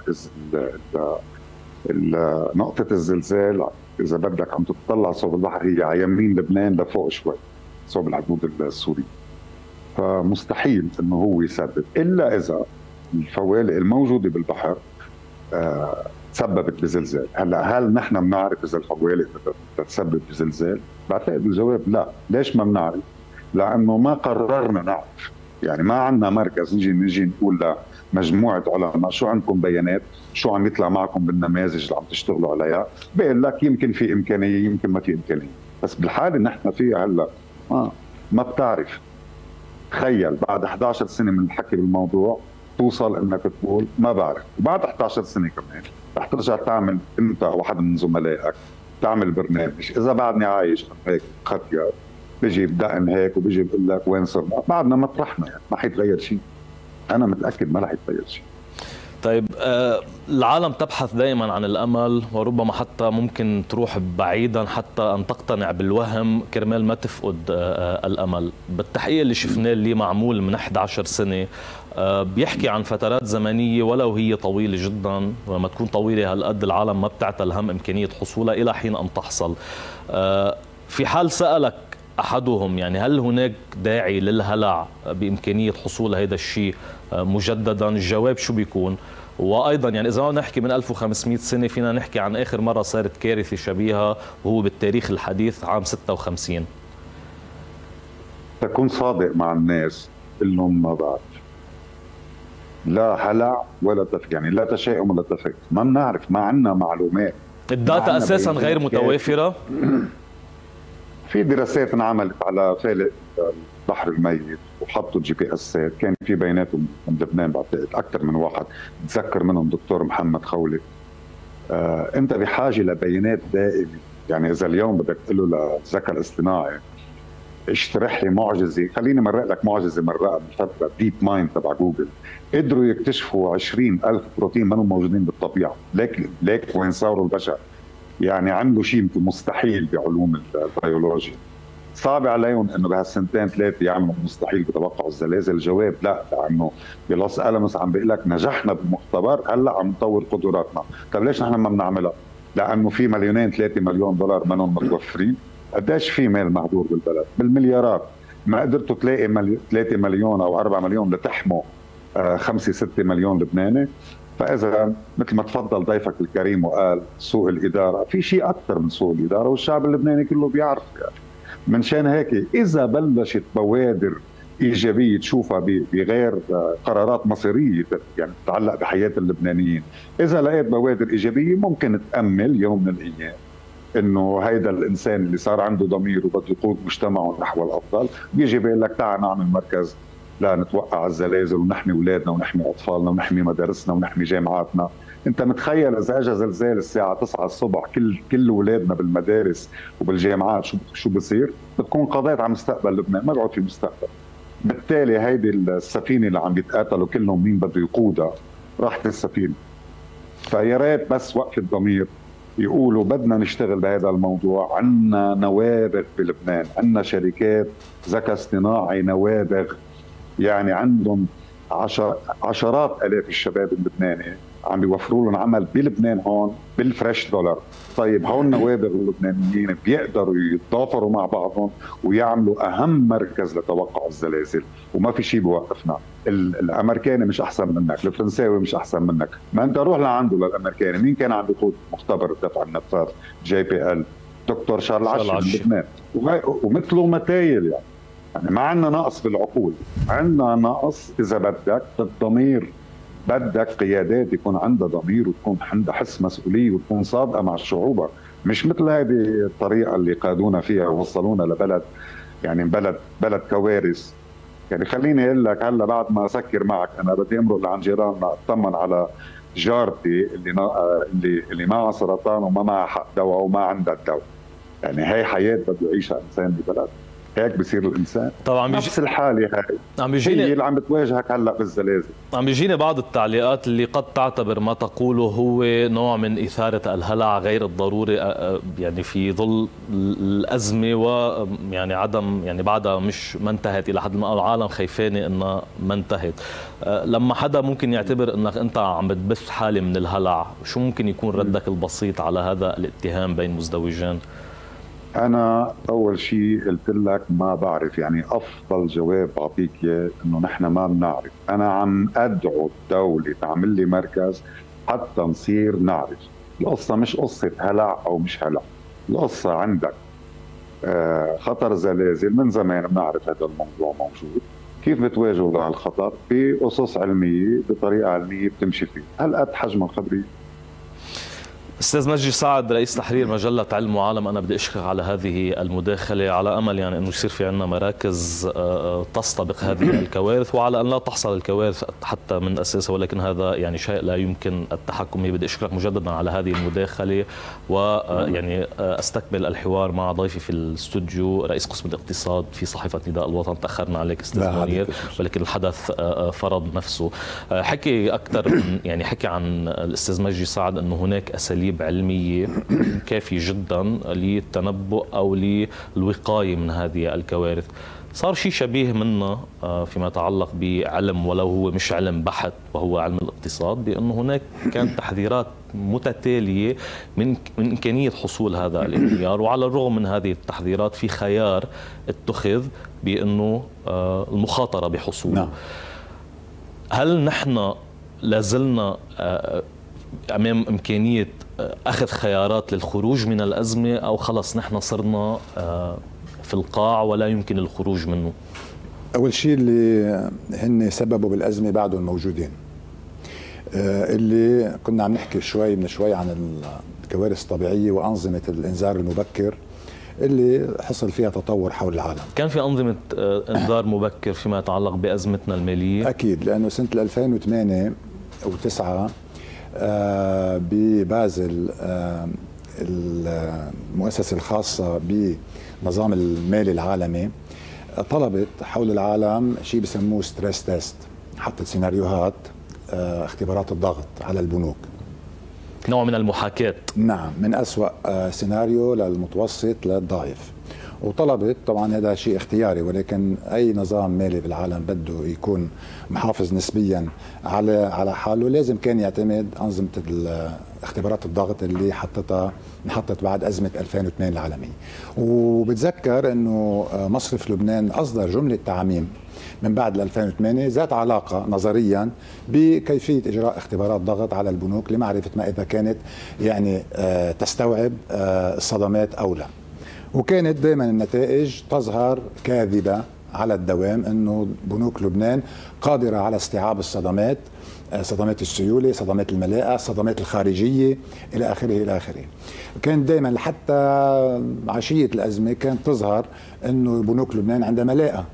Speaker 2: نقطه الزلزال اذا بدك عم تطلع صوب البحر هي على يمين لبنان لفوق شوي صوب الحدود السوريه، فمستحيل انه هو يسبب الا اذا الفوالق الموجوده بالبحر تسببت بزلزال. هلا هل نحن بنعرف اذا الفوالق تسبب بزلزال؟ بعتقد الجواب لا. ليش ما بنعرف؟ لانه ما قررنا نعرف. يعني ما عندنا مركز نجي نقول لمجموعه علماء شو عندكم بيانات، شو عم يطلع معكم بالنماذج اللي عم تشتغلوا عليها، بقول لك يمكن في امكانيه يمكن ما في امكانيه. بس بالحاله اللي نحن فيها هلا ما بتعرف. تخيل بعد 11 سنه من الحكي بالموضوع توصل انك تقول ما بعرف. وبعد 11 سنه كمان رح ترجع تعمل انت او واحد من زملائك تعمل برنامج. اذا بعدني عايش هيك خطير بيجي بدقن هيك وبيجي بقول لك وين صرنا، بعدنا مطرحنا. يعني ما حيتغير شيء، انا متاكد ما رح يتغير شيء.
Speaker 1: طيب العالم تبحث دائما عن الامل، وربما حتى ممكن تروح بعيدا حتى ان تقتنع بالوهم كرمال ما تفقد الامل. بالتحقيق اللي شفناه اللي معمول من 11 سنه بيحكي عن فترات زمنيه ولو هي طويله جدا، ولما تكون طويله هالقد العالم ما بتعتل هم امكانيه حصولها الى حين ان تحصل. في حال سالك احدهم يعني هل هناك داعي للهلع بامكانيه حصول هذا الشيء مجددا، الجواب شو بيكون؟ وايضا يعني اذا نحكي من 1500 سنه فينا نحكي عن اخر مره صارت كارثه شبيهه وهو بالتاريخ الحديث عام 56.
Speaker 2: تكون صادق مع الناس، قل لهم ما بعرف. لا هلع ولا تفكير، يعني لا تشاؤم ولا تفكير. ما بنعرف، ما عندنا معلومات.
Speaker 1: الداتا اساسا غير متوافره.
Speaker 2: في دراسات انعملت على فالق البحر الميت وحطوا GPS، كان في بياناتهم من لبنان بعتقد اكثر من واحد، بتذكر منهم دكتور محمد خولي. انت بحاجه لبيانات دائمه. يعني اذا اليوم بدك تقول له للذكاء الاصطناعي اشترح لي معجزه، خليني مرق لك معجزه مرقها من فتره، ديب مايند تبع جوجل قدروا يكتشفوا 20,000 بروتين ما هم موجودين بالطبيعه. ليك وين صاروا البشر؟ يعني عملوا شيء يمكن مستحيل بعلوم البيولوجيا. صعب عليهم انه بهالسنتين ثلاثه يعملوا مستحيل بتوقع الزلازل. الجواب لا، لانه بلوس ألمس عم بيقول لك نجحنا بالمختبر، هلا عم نطور قدراتنا. طيب ليش نحن ما بنعملها؟ لانه في 2-3 مليون دولار منهم متوفرين. قديش في مال مهدور بالبلد؟ بالمليارات. ما قدرتوا تلاقي 3 مليون او 4 مليون لتحموا 5 6 مليون لبناني. فاذا مثل ما تفضل ضيفك الكريم وقال سوء الاداره، في شيء اكثر من سوء الاداره والشعب اللبناني كله بيعرف يعني. من شان هيك اذا بلشت بوادر ايجابيه تشوفها بغير قرارات مصيريه يعني تتعلق بحياه اللبنانيين، اذا لقيت بوادر ايجابيه ممكن تامل يوم من الايام انه هيدا الانسان اللي صار عنده ضمير وبده يقود مجتمعه نحو الافضل بيجي بيقول لك تعال نعمل مركز لا نتوقع الزلازل ونحمي اولادنا ونحمي اطفالنا ونحمي مدارسنا ونحمي جامعاتنا. انت متخيل اذا اجى زلزال الساعه 9 الصبح كل اولادنا بالمدارس وبالجامعات شو بصير؟ بتكون قضيت على مستقبل لبنان، ما بيقعد في مستقبل. بالتالي هيدي السفينه اللي عم بيتقاتلوا كلهم مين بده يقودها راحت السفينه. فيا ريت بس وقف الضمير يقولوا بدنا نشتغل بهذا الموضوع. عندنا نوابغ بلبنان، عندنا شركات ذكاء اصطناعي نوابغ، يعني عندهم عشرات الاف الشباب اللبناني عم بيوفروا لهم عمل بلبنان هون بالفريش دولار. طيب هون نوابغ اللبنانيين بيقدروا يتضافروا مع بعضهم ويعملوا اهم مركز لتوقع الزلازل وما في شيء بيوقفنا. الامريكاني مش احسن منك، الفرنساوي مش احسن منك، ما انت روح لعنده للامريكاني. مين كان عم بيقود مختبر الدفع النفاث JPL؟ دكتور شارل عشي من لبنان، ومثله متايل يعني ما عندنا نقص بالعقول، عندنا نقص اذا بدك بالضمير. بدك قيادات يكون عندها ضمير وتكون عندها حس مسؤوليه وتكون صادقه مع شعوبها، مش مثل هذه الطريقه اللي قادونا فيها ووصلونا لبلد يعني بلد كوارث. يعني خليني اقول لك هلا بعد ما اسكر معك انا بدي امرق لعند جيراننا اطمن على جارتي اللي معها سرطان وما معها حق دواء وما عندها الدواء. يعني هي حياه بده يعيشها انسان ببلد، هيك بصير الانسان. طبعا نفس الحاله هاي هي اللي عم بتواجهك هلا بالزلازل.
Speaker 1: عم بيجيني بعض التعليقات اللي قد تعتبر ما تقوله هو نوع من اثاره الهلع غير الضروري يعني في ظل الازمه ويعني عدم يعني بعدها مش ما انتهت الى حد ما العالم خايفانه انها ما انتهت. لما حدا ممكن يعتبر انك انت عم بتبث حاله من الهلع، شو ممكن يكون ردك البسيط على هذا الاتهام بين مزدوجين؟
Speaker 2: أنا أول شيء قلت لك ما بعرف، يعني أفضل جواب أعطيك إياه إنه نحن ما بنعرف. أنا عم أدعو الدولة تعمل لي مركز حتى نصير نعرف. القصة مش قصة هلع أو مش هلع، القصة عندك خطر زلازل من زمان بنعرف هذا الموضوع موجود. كيف بتواجهوا لهالخطر؟ بأسس علمية بطريقة علمية بتمشي فيه. هل قد حجم الخبرية؟
Speaker 1: استاذ مجدي سعد رئيس تحرير مجله علم وعالم، انا بدي اشكرك على هذه المداخله، على امل يعني انه يصير في عندنا مراكز تستبق هذه الكوارث، وعلى ان لا تحصل الكوارث حتى من اساسها، ولكن هذا يعني شيء لا يمكن التحكم به. بدي اشكرك مجددا على هذه المداخله، ويعني استكمل الحوار مع ضيفي في الاستوديو رئيس قسم الاقتصاد في صحيفه نداء الوطن. تاخرنا عليك استاذ منير، ولكن الحدث فرض نفسه. حكي اكثر يعني حكي عن الاستاذ مجدي سعد انه هناك اساليب علمية كافية جدا للتنبؤ أو للوقاية من هذه الكوارث. صار شيء شبيه منا فيما يتعلق بعلم ولو هو مش علم بحت وهو علم الاقتصاد، بأنه هناك كانت تحذيرات متتالية من إمكانية حصول هذا الانهيار، وعلى الرغم من هذه التحذيرات في خيار اتخذ بأنه المخاطرة بحصوله. هل نحن لازلنا أمام إمكانية أخذ خيارات للخروج من الأزمة، أو خلص نحن صرنا في القاع ولا يمكن الخروج منه؟
Speaker 11: أول شيء اللي هن سببوا بالأزمة بعدهم موجودين. اللي كنا عم نحكي من شوي عن الكوارث الطبيعية وأنظمة الإنذار المبكر اللي حصل فيها تطور حول العالم.
Speaker 1: كان في أنظمة إنذار مبكر فيما يتعلق بأزمتنا المالية؟
Speaker 11: أكيد، لأنه سنة 2008 أو 9 ببازل المؤسسة الخاصة بالنظام المالي العالمي طلبت حول العالم شيء بسموه ستريس تيست، حطت سيناريوهات اختبارات الضغط على البنوك،
Speaker 1: نوع من المحاكاة.
Speaker 11: نعم، من أسوأ سيناريو للمتوسط للضعيف. وطلبت، طبعا هذا شيء اختياري، ولكن اي نظام مالي بالعالم بده يكون محافظ نسبيا على حاله لازم كان يعتمد انظمه اختبارات الضغط اللي انحطت بعد ازمه 2002 العالميه. وبتذكر انه مصرف لبنان اصدر جمله تعميم من بعد 2008 ذات علاقة نظريا بكيفية إجراء اختبارات ضغط على البنوك لمعرفة ما إذا كانت يعني تستوعب الصدمات أو لا. وكانت دائما النتائج تظهر كاذبة على الدوام، أنه بنوك لبنان قادرة على استيعاب الصدمات، صدمات السيولة، صدمات الملاءة، صدمات الخارجية إلى آخره إلى آخره. كان دائما حتى عشية الأزمة كانت تظهر أنه بنوك لبنان عندها ملاءة،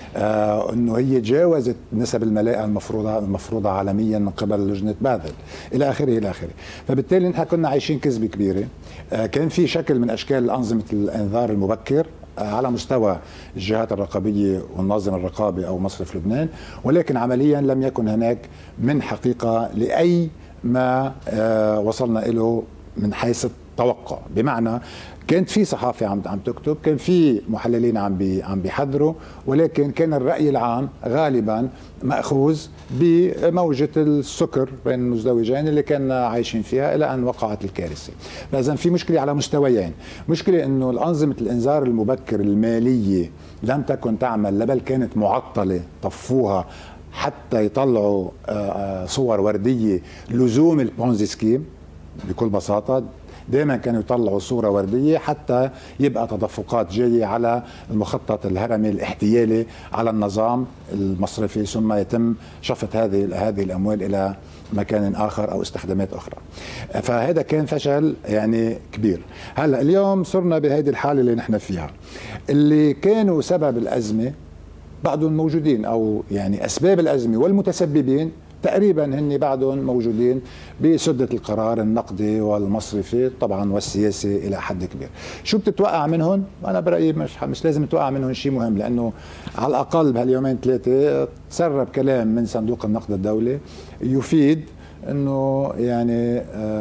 Speaker 11: انه هي تجاوزت نسب الملاءة المفروضة عالميا من قبل لجنة باذل الى اخره الى اخره. فبالتالي نحن كنا عايشين كذبة كبيرة. كان في شكل من اشكال انظمة الانذار المبكر على مستوى الجهات الرقابية والناظم الرقابي او مصرف لبنان، ولكن عمليا لم يكن هناك من حقيقة لاي ما وصلنا له من حيث التوقع. بمعنى كانت في صحافة عم تكتب، كان في محللين عم بيحذروا، ولكن كان الرأي العام غالبا مأخوذ بموجة السكر بين المزدوجين اللي كنا عايشين فيها إلى أن وقعت الكارثة. فإذا في مشكلة على مستويين، مشكلة أنه الأنظمة الإنذار المبكر المالية لم تكن تعمل، بل كانت معطلة، طفوها حتى يطلعوا صور وردية لزوم البونزي سكيم. بكل بساطة دائما كانوا يطلعوا صورة وردية حتى يبقى تدفقات جاية على المخطط الهرمي الاحتيالي على النظام المصرفي، ثم يتم شفط هذه الأموال إلى مكان آخر أو استخدامات أخرى. فهذا كان فشل يعني كبير. هلأ اليوم صرنا بهذه الحالة اللي نحن فيها. اللي كانوا سبب الأزمة بعضهم موجودين، أو يعني أسباب الأزمة والمتسببين تقريبا هن بعدهم موجودين بسدة القرار النقدي والمصرفي طبعا والسياسي إلى حد كبير. شو بتتوقع منهم؟ أنا برأيي مش لازم تتوقع منهم شيء مهم، لأنه على الأقل بهاليومين ثلاثة تسرب كلام من صندوق النقد الدولي يفيد أنه يعني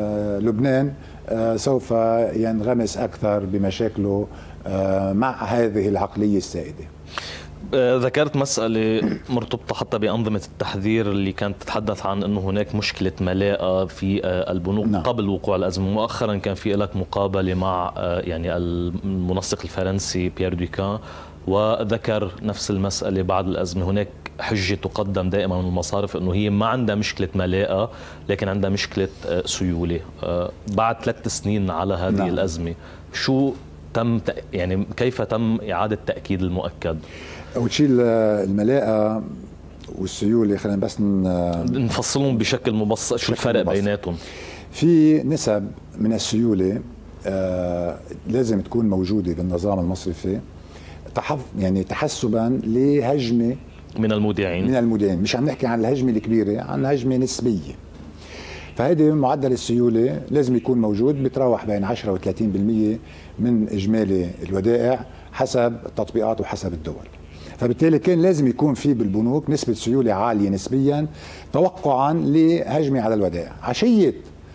Speaker 11: لبنان سوف ينغمس أكثر بمشاكله مع هذه العقلية السائدة.
Speaker 1: ذكرت مسألة مرتبطة حتى بأنظمة التحذير اللي كانت تتحدث عن أنه هناك مشكلة ملاءة في البنوك. نعم. قبل وقوع الأزمة. مؤخرا كان في لك مقابلة مع يعني المنسق الفرنسي بيير دوكان، وذكر نفس المسألة بعد الأزمة. هناك حجة تقدم دائما من المصارف أنه هي ما عندها مشكلة ملاءة، لكن عندها مشكلة سيولة. بعد 3 سنين على هذه نعم. الأزمة شو تم يعني كيف تم إعادة تأكيد المؤكد؟
Speaker 11: أول شيء الملاءة والسيولة خلينا بس
Speaker 1: نفصلهم بشكل مبسط. شو الفرق بيناتهم؟
Speaker 11: في نسب من السيولة لازم تكون موجودة بالنظام المصرفي يعني تحسبا لهجمة من المودعين. مش عم نحكي عن الهجمة الكبيرة، عن هجمة نسبية. فهذه معدل السيولة لازم يكون موجود، بتراوح بين 10 و30% من إجمالي الودائع حسب التطبيقات وحسب الدول. فبالتالي كان لازم يكون في بالبنوك نسبة سيولة عالية نسبيا توقعا لهجمة على الودائع. عشية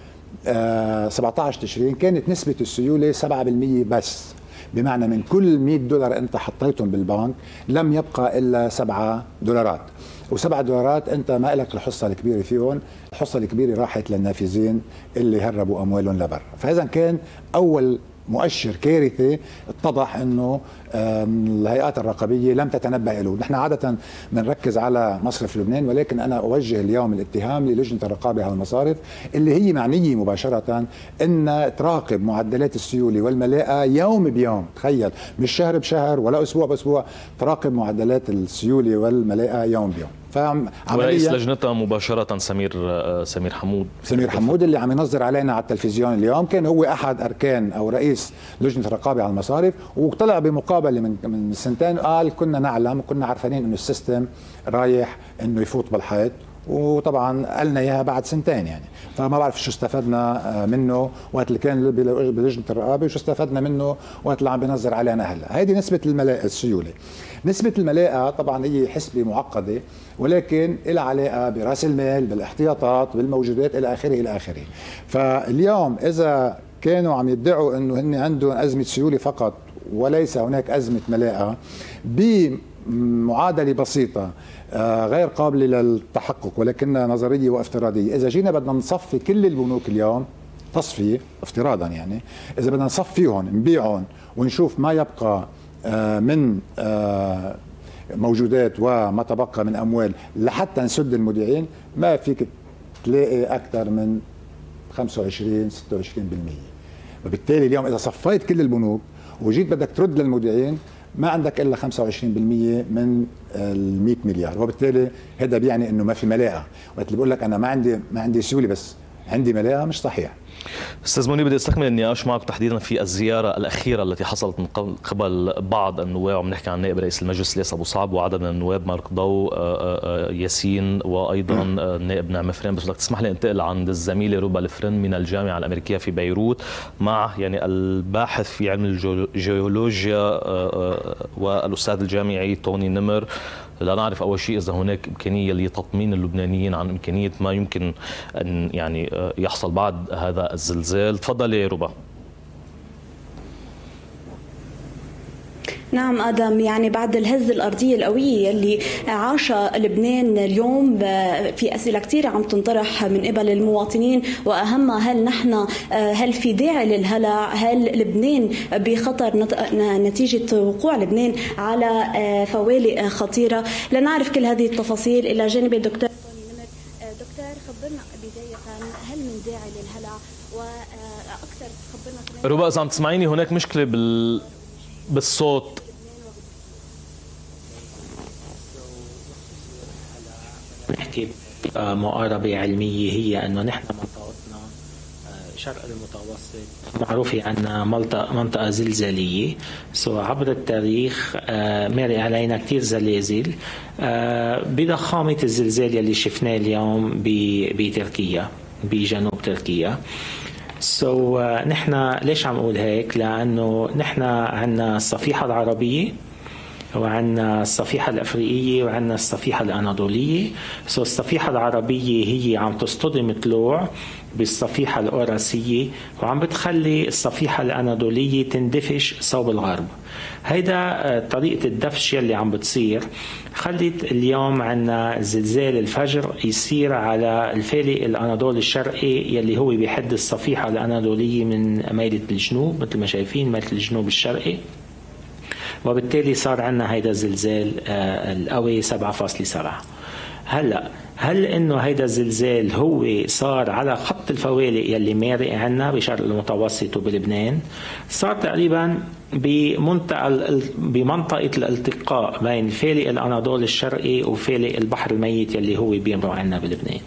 Speaker 11: 17 تشرين كانت نسبة السيولة 7% بس، بمعنى من كل $100 أنت حطيتهم بالبنك لم يبقى إلا $7. و$7 أنت ما لك الحصة الكبيرة فيهم، الحصة الكبيرة راحت للنافذين اللي هربوا أموالهم لبر. فإذا كان أول مؤشر كارثي اتضح انه الهيئات الرقابيه لم تتنبأ له. نحن عاده بنركز على مصرف لبنان، ولكن انا اوجه اليوم الاتهام للجنه الرقابه على المصارف اللي هي معنيه مباشره ان تراقب معدلات السيوله والملاءه يوم بيوم. تخيل، مش شهر بشهر ولا اسبوع باسبوع، تراقب معدلات السيوله والملاءه يوم بيوم.
Speaker 1: ورئيس لجنتها مباشرة سمير حمود
Speaker 11: اللي عم ينظر علينا على التلفزيون اليوم كان هو أحد أركان أو رئيس لجنة الرقابة على المصارف، وطلع بمقابلة من سنتين قال كنا نعلم وكنا عارفين إنه السيستم رايح إنه يفوت بالحيط، وطبعا قالنا إياها بعد سنتين يعني. فما بعرف شو استفدنا منه وقت اللي كان بلجنة الرقابة وشو استفدنا منه وقت اللي عم بينظر علينا هلا. هيدي نسبة الملاءة السيولة. نسبة الملاءة طبعا هي حسبة معقدة، ولكن لها علاقة برأس المال، بالاحتياطات، بالموجودات إلى آخره إلى آخره. فاليوم إذا كانوا عم يدعوا إنه هن عندهم أزمة سيولة فقط وليس هناك أزمة ملاءة بمعادلة بسيطة غير قابلة للتحقق ولكنها نظرية وافتراضية. إذا جينا بدنا نصفي كل البنوك اليوم تصفية افتراضا، يعني إذا بدنا نصفيهم نبيعهم ونشوف ما يبقى من موجودات وما تبقى من أموال لحتى نسد المودعين، ما فيك تلاقي أكثر من 25-26%. وبالتالي اليوم إذا صفيت كل البنوك وجيت بدك ترد للمودعين ما عندك إلا 25% من ال 100 مليار، وبالتالي هذا بيعني إنه ما في ملاءة. وقت اللي بقول لك أنا ما عندي سيولة بس عندي ملاءة، مش صحيح.
Speaker 1: استاذ منيب، بدي استكمل النقاش معك تحديدا في الزياره الاخيره التي حصلت من قبل بعض النواب، وعم نحكي عن نائب رئيس المجلس الياس ابو صعب وعدد من النواب مارك ضو، ياسين، وايضا النائب نعم فرين. بس بدك تسمح لي انتقل عند الزميله روبا الفرن من الجامعه الامريكيه في بيروت مع يعني الباحث في علم الجيولوجيا والاستاذ الجامعي توني نمر. لا نعرف أول شيء إذا هناك إمكانية لتطمين اللبنانيين عن إمكانية ما يمكن أن يعني يحصل بعد هذا الزلزال. تفضلي روبا.
Speaker 12: نعم آدم، يعني بعد الهزة الأرضية القوية اللي عاشها لبنان اليوم في أسئلة كثيرة عم تنطرح من قبل المواطنين، وأهمها هل في داعي للهلع؟ هل لبنان بخطر نتيجة وقوع لبنان على فوالق خطيرة؟ لنعرف كل هذه التفاصيل إلى جانب الدكتور توني نمر. دكتور، خبرنا بداية هل من داعي للهلع؟ وأكثر خبرنا
Speaker 1: روبا إذا عم تسمعيني هناك مشكلة بالصوت.
Speaker 13: نحكي مقاربة علمية، هي أنه نحن منطقتنا شرق المتوسط معروفة عنا منطقة زلزالية. عبر التاريخ مر علينا كتير زلازل بضخامة الزلزال اللي شفناه اليوم بتركيا، بجنوب تركيا. نحن ليش عم نقول هيك؟ لأنه نحن عنا الصفيحة العربية وعنا الصفيحة الأفريقية وعنا الصفيحة الأناضولية. الصفيحة العربية هي عم تصطدم طلوع بالصفيحة الأوراسية وعم بتخلي الصفيحة الأناضولية تندفش صوب الغرب. هيدا طريقة الدفش يلي عم بتصير خلت اليوم عنا زلزال الفجر يصير على الفالق الأناضول الشرقي يلي هو بيحد الصفيحة الأناضولية من ميلة الجنوب، مثل ما شايفين ميلة الجنوب الشرقي، وبالتالي صار عنا هيدا الزلزال القوي 7.7. هل انه هيدا الزلزال هو صار على خط الفوالق يلي مارق عنا بشرق المتوسط وبلبنان؟ صار تقريبا بمنطقة الالتقاء بين فالق الأناضول الشرقي وفالق البحر الميت يلي هو بيمرق عنا بلبنان.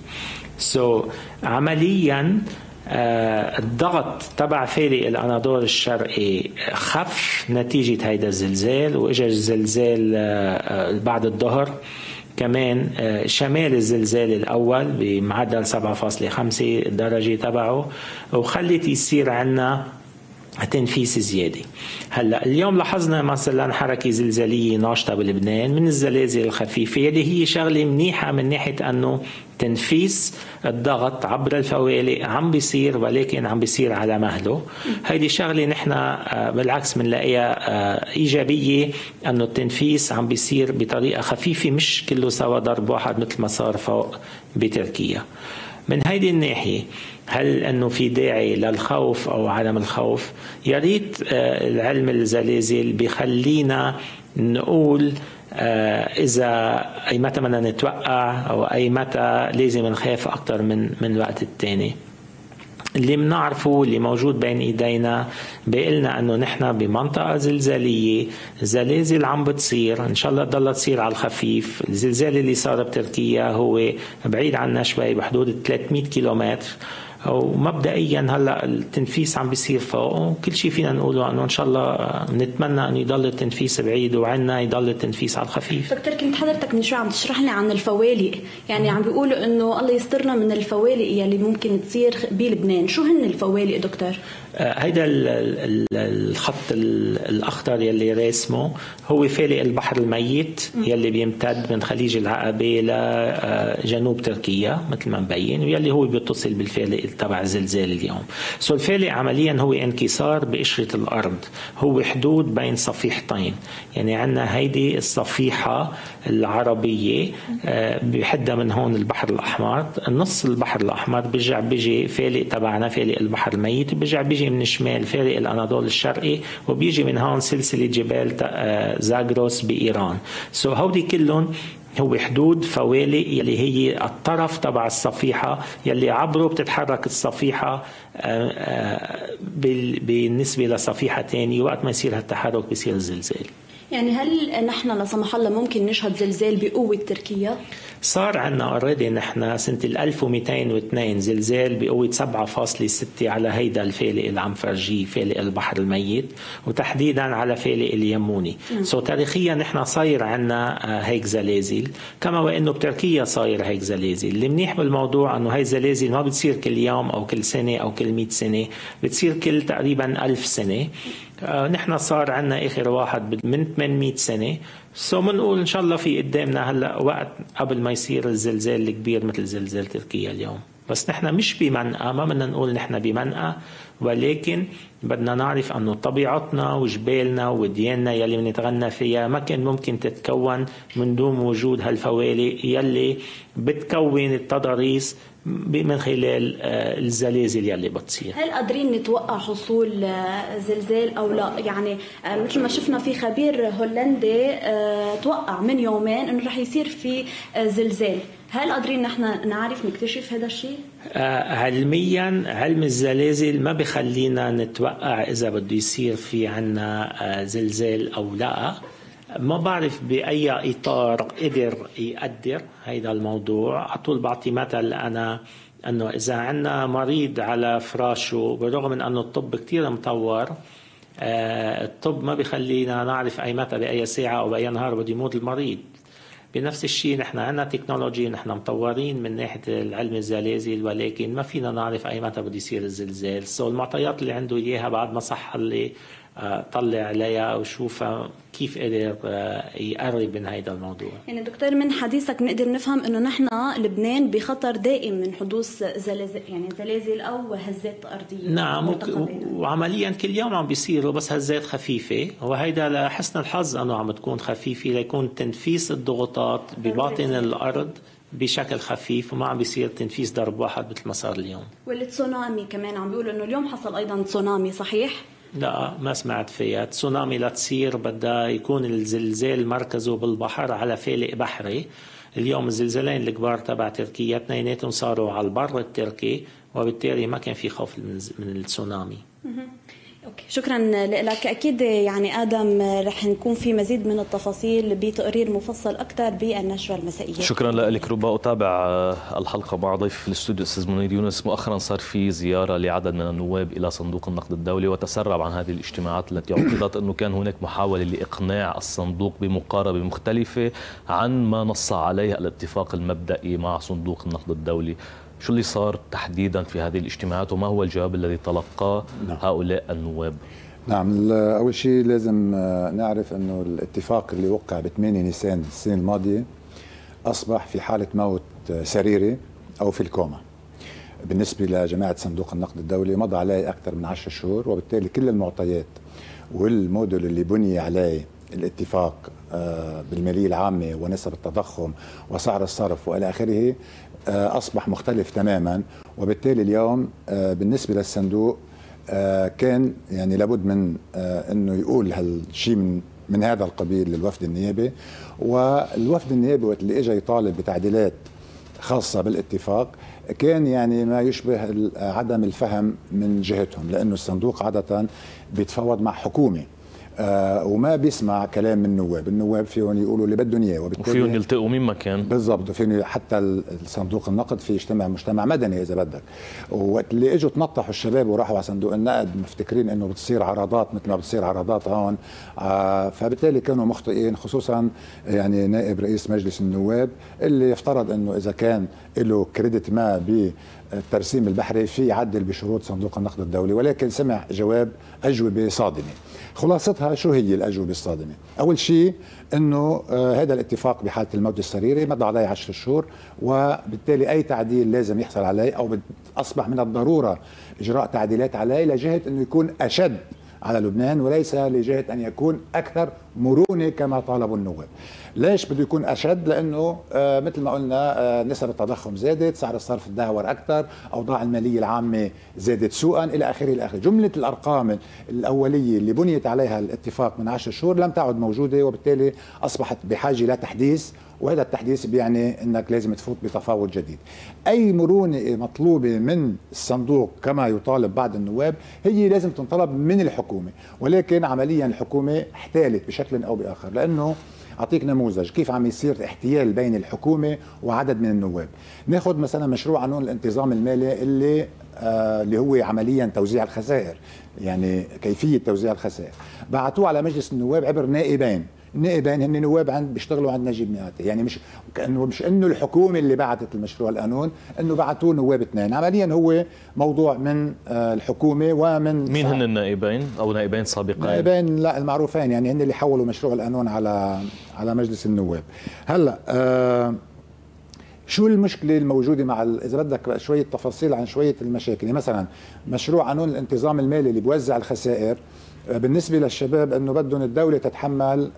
Speaker 13: عمليا الضغط تبع فالق الأناضول الشرقي خف نتيجة هيدا الزلزال، وإجا الزلزال بعد الظهر كمان شمال الزلزال الأول بمعدل 7.5 درجة تبعه، وخلت يصير عنا تنفيس زيادة. اليوم لاحظنا مثلا حركة زلزالية ناشطة بلبنان من الزلازل الخفيفة اللي هي شغلة منيحة من ناحية أنه تنفيس الضغط عبر الفوالق عم بيصير، ولكن عم بيصير على مهله. هيدي شغلة نحن بالعكس منلاقيها إيجابية، أنه التنفيس عم بيصير بطريقة خفيفة مش كله سوا ضرب واحد مثل ما صار فوق بتركيا. من هيدي الناحية هل أنه في داعي للخوف أو عدم الخوف؟ يا ريت العلم الزلازل بيخلينا نقول إذا أي متى بدنا نتوقع أو أي متى لازم نخاف أكتر من الوقت التاني. اللي بنعرفه اللي موجود بين ايدينا بيقلنا انه نحن بمنطقه زلزاليه، زلازل عم بتصير ان شاء الله تضل تصير على الخفيف. الزلزال اللي صار بتركيا هو بعيد عنا شوي بحدود 300 كيلومتر، ومبدئيا هلا التنفيس عم بيصير فوق، وكل شيء فينا نقوله انه ان شاء الله نتمنى انه يضل التنفيس بعيد وعنا يضل التنفيس على الخفيف.
Speaker 12: دكتور، كنت حضرتك من شوي عم تشرح لي عن الفوالق، يعني عم بيقولوا انه الله يسترنا من الفوالق يلي ممكن تصير بلبنان. شو هن الفوالق دكتور؟
Speaker 13: هيدا الخط الاخضر يلي راسمه هو فالق البحر الميت يلي بيمتد من خليج العقبه لجنوب تركيا مثل ما مبين، ويلي هو بيتصل بالفالق تبع زلزال اليوم. الفالق عمليا هو انكسار بقشرة الأرض، هو حدود بين صفيحتين. يعني عندنا هيدي الصفيحة العربية بحدها من هون البحر الأحمر، النص البحر الأحمر بيجي فالق تبعنا، فالق البحر الميت، بيجي من الشمال فالق الأناضول الشرقي، وبيجي من هون سلسلة جبال زاغروس بإيران. هودي كلهم هو حدود فوالق يلي هي الطرف تبع الصفيحة يلي عبره بتتحرك الصفيحة بالنسبة لصفيحة تانية، وقت ما يصير هالتحرك بيصير الزلزال.
Speaker 12: يعني هل نحن لا سمح الله ممكن نشهد زلزال بقوة تركيا؟
Speaker 13: صار عندنا اوريدي نحن سنة 1202 زلزال بقوة 7.6 على هيدا الفالق اللي عم فرجيه، فالق البحر الميت، وتحديدا على فالق اليموني. تاريخيا نحن صاير عندنا هيك زلازل، كما وانه بتركيا صاير هيك زلازل. اللي منيح بالموضوع انه هاي الزلازل ما بتصير كل يوم او كل سنة او كل 100 سنة، بتصير كل تقريبا 1000 سنة. نحن صار عنا آخر واحد من 800 سنة. منقول إن شاء الله في قدامنا هلأ وقت قبل ما يصير الزلزال الكبير مثل زلزال تركيا اليوم. بس نحن مش بمنقى، ما بدنا نقول نحن بمنقى، ولكن بدنا نعرف أنه طبيعتنا وجبالنا ودياننا يلي بنتغنى فيها ما كان ممكن تتكون من دون وجود هالفوالق يلي بتكون التضاريس من خلال الزلازل يلي بتصير.
Speaker 12: هل قادرين نتوقع حصول زلزال او لا؟ يعني مثل ما شفنا في خبير هولندي توقع من يومين انه رح يصير في زلزال، هل قادرين نحن نعرف نكتشف هذا الشيء؟
Speaker 13: علميا علم الزلازل ما بخلينا نتوقع اذا بده يصير في عنا زلزال او لا. ما بعرف بأي إطار قدر يقدر هيدا الموضوع. أطول بعطي مثل أنا أنه إذا عنا مريض على فراشه، بالرغم من أنه الطب كتير مطور، الطب ما بيخلينا نعرف أي متى بأي ساعة أو بأي نهار بده يموت المريض. بنفس الشيء نحن عنا تكنولوجي، نحن مطورين من ناحية العلم الزلازل، ولكن ما فينا نعرف أي متى بده يصير الزلزال. المعطيات اللي عنده إياها بعد ما صح اللي طلع عليها وشوفها كيف قدر يقرب من هذا الموضوع.
Speaker 12: يعني دكتور من حديثك نقدر نفهم انه نحن لبنان بخطر دائم من حدوث زلازل، يعني زلازل او هزات ارضيه.
Speaker 13: نعم، وعمليا كل يوم عم بيصيروا بس هزات خفيفه، وهيدا لحسن الحظ انه عم تكون خفيفه ليكون تنفيس الضغوطات بباطن الارض بشكل خفيف، وما عم بيصير تنفيس ضرب واحد مثل ما صار اليوم.
Speaker 12: والتسونامي كمان عم بيقولوا انه اليوم حصل ايضا تسونامي، صحيح؟
Speaker 13: لا ما سمعت فيها. تسونامي لتصير بدها يكون الزلزال مركزه بالبحر على فالق بحري. اليوم الزلزالين الكبار تبع تركيا اثنيناتهم صاروا على البر التركي، وبالتالي ما كان في خوف من التسونامي.
Speaker 12: أوكي. شكرا لك. أكيد يعني آدم رح نكون في مزيد من التفاصيل بتقرير مفصل أكثر بالنشرة المسائية.
Speaker 1: شكرا لك ربا. أتابع الحلقة مع ضيف في الاستوديو أستاذ منير يونس. مؤخرا صار في زيارة لعدد من النواب إلى صندوق النقد الدولي، وتسرب عن هذه الاجتماعات التي عقدت أنه كان هناك محاولة لإقناع الصندوق بمقاربة مختلفة عن ما نص عليه الاتفاق المبدئي مع صندوق النقد الدولي. شو اللي صار تحديدا في هذه الاجتماعات وما هو الجواب الذي تلقاه هؤلاء النواب؟
Speaker 11: نعم، أول شيء لازم نعرف أنه الاتفاق اللي وقع ب 8 نيسان السنة الماضية أصبح في حالة موت سريري أو في الكوما. بالنسبة لجماعة صندوق النقد الدولي مضى عليه أكثر من 10 شهور، وبالتالي كل المعطيات والموديل اللي بني عليه الاتفاق بالمالية العامة ونسب التضخم وسعر الصرف وإلى آخره أصبح مختلف تماما. وبالتالي اليوم بالنسبة للصندوق كان يعني لابد من أنه يقول هالشيء من هذا القبيل للوفد النيابي، والوفد النيابي وقت اللي اجى يطالب بتعديلات خاصة بالاتفاق كان يعني ما يشبه عدم الفهم من جهتهم، لأنه الصندوق عادة بيتفاوض مع حكومة وما بيسمع كلام من النواب فيهم يقولوا اللي بدهم اياه،
Speaker 1: وفيهم يلتقوا مين ما كان
Speaker 11: بالضبط، وفيهم حتى الصندوق النقد في مجتمع مدني اذا بدك. وقت اللي اجوا تنطحوا الشباب وراحوا على صندوق النقد مفتكرين انه بتصير عرضات مثل ما بتصير عرضات هون، فبالتالي كانوا مخطئين، خصوصا يعني نائب رئيس مجلس النواب اللي يفترض انه اذا كان له كريدت ما بالترسيم البحري في يعدل بشروط صندوق النقد الدولي، ولكن سمع أجوبة صادمة. خلاصتها شو هي الأجوبة الصادمة؟ أول شيء أنه هذا الاتفاق بحالة الموت السريري مضى عليه 10 شهور، وبالتالي أي تعديل لازم يحصل عليه أو اصبح من الضروره اجراء تعديلات عليه لجهه انه يكون اشد على لبنان وليس لجهة أن يكون أكثر مرونة كما طالبوا النواب. ليش بده يكون أشد؟ لأنه مثل ما قلنا نسب التضخم زادت، سعر الصرف تدهور أكثر، أوضاع المالية العامة زادت سوءا إلى آخره إلى آخره. جملة الأرقام الأولية اللي بنيت عليها الاتفاق من 10 شهور لم تعد موجودة، وبالتالي أصبحت بحاجة لتحديث، وهذا التحديث بيعني انك لازم تفوت بتفاوض جديد. اي مرونه مطلوبه من الصندوق كما يطالب بعض النواب هي لازم تنطلب من الحكومه، ولكن عمليا الحكومه احتالت بشكل او باخر، لانه اعطيك نموذج كيف عم يصير احتيال بين الحكومه وعدد من النواب. ناخذ مثلا مشروع قانون الانتظام المالي اللي هو عمليا توزيع الخسائر، يعني كيفيه توزيع الخسائر، بعثوه على مجلس النواب عبر نائبين. النائبين هن نواب بيشتغلوا عند نجيب مئاتي، يعني مش انه الحكومه اللي بعثت المشروع القانون، انه بعثوه نواب اثنين. عمليا هو موضوع من الحكومه ومن
Speaker 1: مين هن النائبين او نائبين سابقين؟
Speaker 11: نائبين لا المعروفين، يعني هن اللي حولوا مشروع القانون على مجلس النواب. هلا شو المشكله الموجوده مع اذا بدك شويه تفاصيل عن شويه المشاكل. يعني مثلا مشروع قانون الانتظام المالي اللي بيوزع الخسائر، بالنسبة للشباب أنه بدهم الدولة تتحمل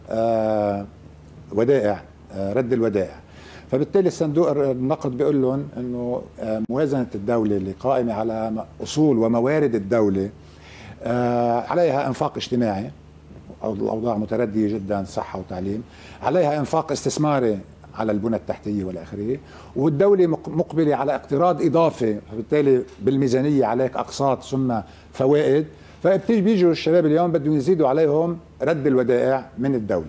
Speaker 11: ودائع، رد الودائع، فبالتالي الصندوق النقد بيقول لهم أنه موازنة الدولة اللي قائمة على أصول وموارد الدولة عليها إنفاق اجتماعي، أو الأوضاع متردية جدا، صحة وتعليم، عليها إنفاق استثماري على البنى التحتية والى اخره، والدولة مقبلة على اقتراض إضافي، فبالتالي بالميزانية عليك أقساط ثم فوائد، فبيجوا الشباب اليوم بدهم يزيدوا عليهم رد الودائع من الدولة.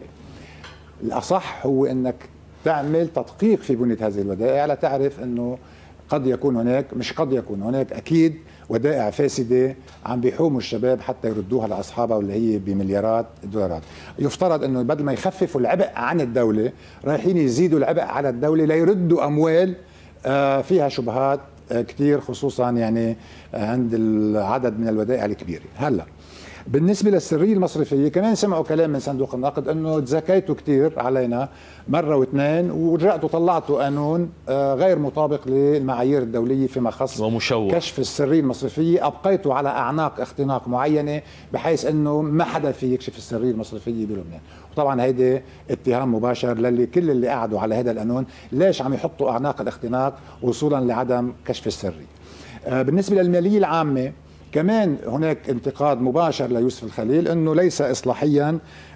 Speaker 11: الأصح هو أنك تعمل تدقيق في بنية هذه الودائع لتعرف أنه قد يكون هناك أكيد ودائع فاسدة عم بيحوموا الشباب حتى يردوها لأصحابها واللي هي بمليارات الدولارات. يفترض أنه بدل ما يخففوا العبء عن الدولة رايحين يزيدوا العبء على الدولة ليردوا أموال فيها شبهات كتير، خصوصا يعني عند العدد من الودائع الكبيرة. هلا بالنسبة للسرية المصرفية كمان سمعوا كلام من صندوق النقد انه تزكيتوا كتير علينا مرة واثنين، ورجعتوا طلعتوا قانون غير مطابق للمعايير الدولية فيما خص ومشوه كشف السرية المصرفية، ابقيتوا على اعناق اختناق معينة بحيث انه ما حدا في يكشف السرية المصرفية بلبنان. وطبعا هيدي اتهام مباشر كل اللي قعدوا على هذا القانون ليش عم يحطوا اعناق الاختناق وصولا لعدم كشف السرية. بالنسبة للمالية العامة كمان هناك انتقاد مباشر ليوسف الخليل انه ليس اصلاحيا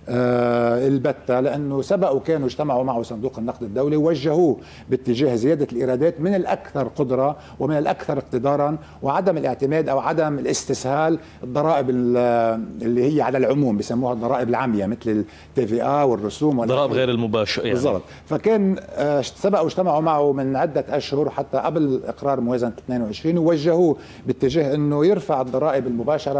Speaker 11: البتة، لانه سبقوا كانوا اجتمعوا معه صندوق النقد الدولي ووجهوه باتجاه زيادة الايرادات من الاكثر قدرة ومن الاكثر اقتدارا، وعدم الاعتماد او عدم الاستسهال الضرائب اللي هي على العموم بسموها الضرائب العامية مثل الTVA والرسوم
Speaker 1: الضرائب غير المباشرة يعني.
Speaker 11: بالضبط. فكان سبقوا اجتمعوا معه من عدة اشهر حتى قبل اقرار موازنة 22 ووجهوه باتجاه انه يرفع الضرائب المباشرة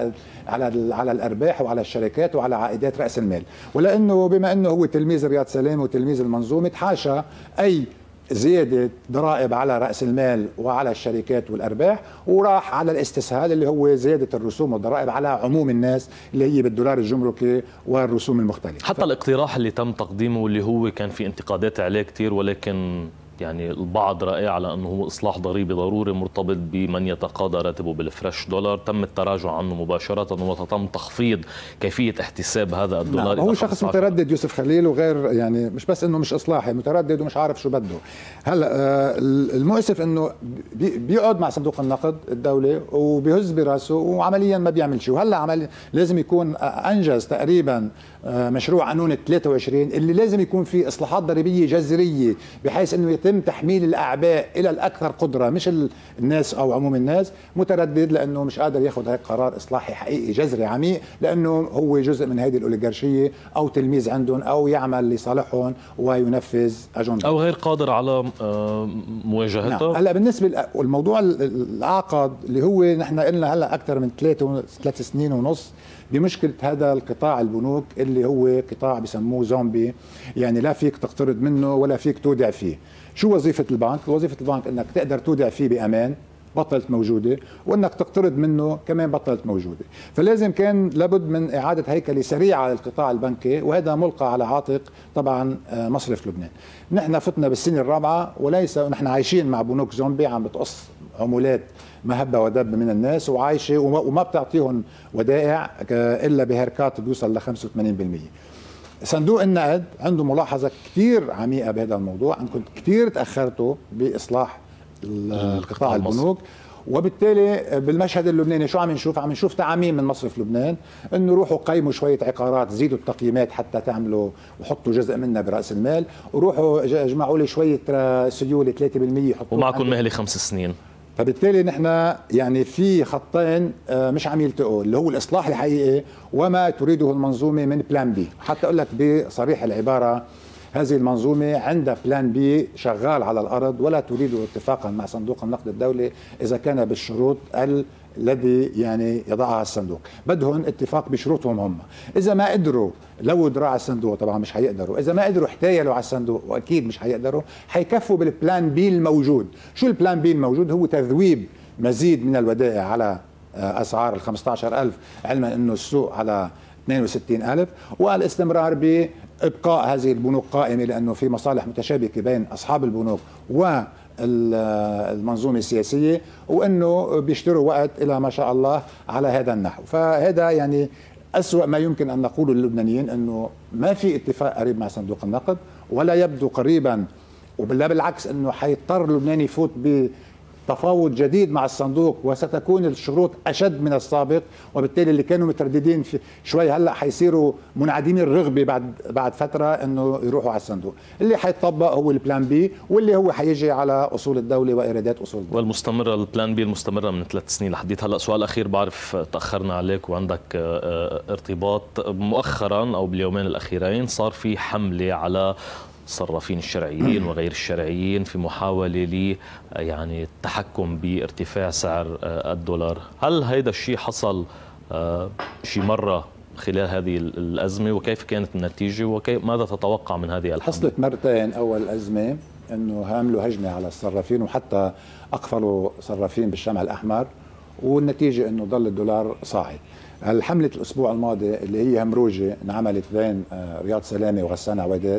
Speaker 11: على الارباح وعلى الشركات وعلى عائدات رأس المال، ولانه بما انه هو تلميذ رياض سلام وتلميذ المنظومه تحاشى اي زياده ضرائب على راس المال وعلى الشركات والارباح، وراح على الاستسهال اللي هو زياده الرسوم والضرائب على عموم الناس اللي هي بالدولار الجمركي والرسوم المختلفه.
Speaker 1: حتى الاقتراح اللي تم تقديمه واللي هو كان في انتقادات عليه كثير، ولكن يعني البعض رأي على أنه هو إصلاح ضريبي ضروري مرتبط بمن يتقاضى راتبه بالفريش دولار، تم التراجع عنه مباشرة وتم تخفيض كيفية احتساب هذا الدولار.
Speaker 11: هو شخص متردد يوسف خليل، وغير يعني مش بس أنه مش إصلاحي، متردد ومش عارف شو بده. هلا المؤسف أنه بيقعد مع صندوق النقد الدولي وبيهز براسه وعمليا ما بيعمل شيء. وهلا عمليا لازم يكون أنجز تقريبا مشروع قانون 23 اللي لازم يكون فيه إصلاحات ضريبية جذرية بحيث أنه يتم تحميل الأعباء إلى الأكثر قدرة، مش الناس أو عموم الناس. متردد لأنه مش قادر ياخذ هيك قرار إصلاحي حقيقي جذري عميق، لأنه هو جزء من هذه الأوليغارشية أو تلميذ عندهم أو يعمل لصالحهم وينفذ أجندة
Speaker 1: أو غير قادر على مواجهتها.
Speaker 11: هلا بالنسبة للموضوع الأعقد اللي هو نحن قلنا هلا أكثر من 3 سنين ونص بمشكلة هذا القطاع البنوك اللي هو قطاع بسموه زومبي، يعني لا فيك تقترض منه ولا فيك تودع فيه. شو وظيفة البنك؟ وظيفة البنك انك تقدر تودع فيه بأمان، بطلت موجودة، وانك تقترض منه كمان بطلت موجودة. فلازم كان لابد من إعادة هيكلة سريعة للقطاع البنكي، وهذا ملقى على عاتق طبعا مصرف لبنان. نحن فتنا بالسنة الرابعة وليس نحن عايشين مع بنوك زومبي عم بتقص عمولات مهبة ودب من الناس وعايشة وما بتعطيهم ودائع إلا بهركات بيوصل ل 85%. صندوق النقد عنده ملاحظة كتير عميقة بهذا الموضوع. أنا كنت كتير تأخرتوا بإصلاح القطاع البنوك، وبالتالي بالمشهد اللبناني شو عم نشوف؟ عم نشوف تعاميم من مصرف لبنان انه روحوا قيموا شويه عقارات، زيدوا التقييمات حتى تعملوا وحطوا جزء منها براس المال، وروحوا اجمعوا لي شويه سيوله 3% حطوا
Speaker 1: ومعكم مهله 5 سنين.
Speaker 11: فبالتالي نحن يعني في خطين مش عم يلتقوا، اللي هو الاصلاح الحقيقي وما تريده المنظومه من بلان بي. حتى اقول لك بصريح العباره، هذه المنظومة عندها بلان بي شغال على الأرض ولا تريد اتفاقا مع صندوق النقد الدولي إذا كان بالشروط الذي يعني يضعها الصندوق. بدهم اتفاق بشروطهم هم. إذا ما قدروا لو دراع الصندوق، طبعا مش هيقدروا، إذا ما قدروا احتايلوا على الصندوق وأكيد مش هيقدروا، هيكفوا بالبلان بي الموجود. شو البلان بي الموجود؟ هو تذويب مزيد من الودائع على أسعار ال 15,000 علما أنه السوق على 62,000، والاستمرار بإبقاء هذه البنوك قائمة لأنه في مصالح متشابكة بين أصحاب البنوك والمنظومة السياسية، وأنه بيشتروا وقت إلى ما شاء الله على هذا النحو. فهذا يعني أسوأ ما يمكن أن نقوله للبنانيين، أنه ما في اتفاق قريب مع صندوق النقد ولا يبدو قريبا، وبلا بالعكس أنه حيضطر اللبناني يفوت تفاوض جديد مع الصندوق وستكون الشروط أشد من السابق، وبالتالي اللي كانوا مترددين في شوي هلا حيصيروا منعدمين الرغبة بعد فترة انه يروحوا على الصندوق. اللي حيطبق هو البلان بي، واللي هو حيجي على اصول الدولة وايرادات اصول الدولة.
Speaker 1: والمستمرة البلان بي المستمرة من 3 سنين لحديت هلا. سؤال اخير، بعرف تاخرنا عليك وعندك ارتباط. مؤخرا او باليومين الاخيرين صار في حملة على الصرافين الشرعيين وغير الشرعيين في محاولة ل يعني التحكم بارتفاع سعر الدولار. هل هيدا الشيء حصل شي مرة خلال هذه الأزمة، وكيف كانت النتيجة وماذا تتوقع من هذه الحملة؟
Speaker 11: حصلت مرتين. أول أزمة أنه عملوا هجمة على الصرافين وحتى أقفلوا صرافين بالشمع الأحمر، والنتيجة أنه ضل الدولار صاعد. الحملة الأسبوع الماضي اللي هي همروجة انعملت بين رياض سلامة وغسان عويدات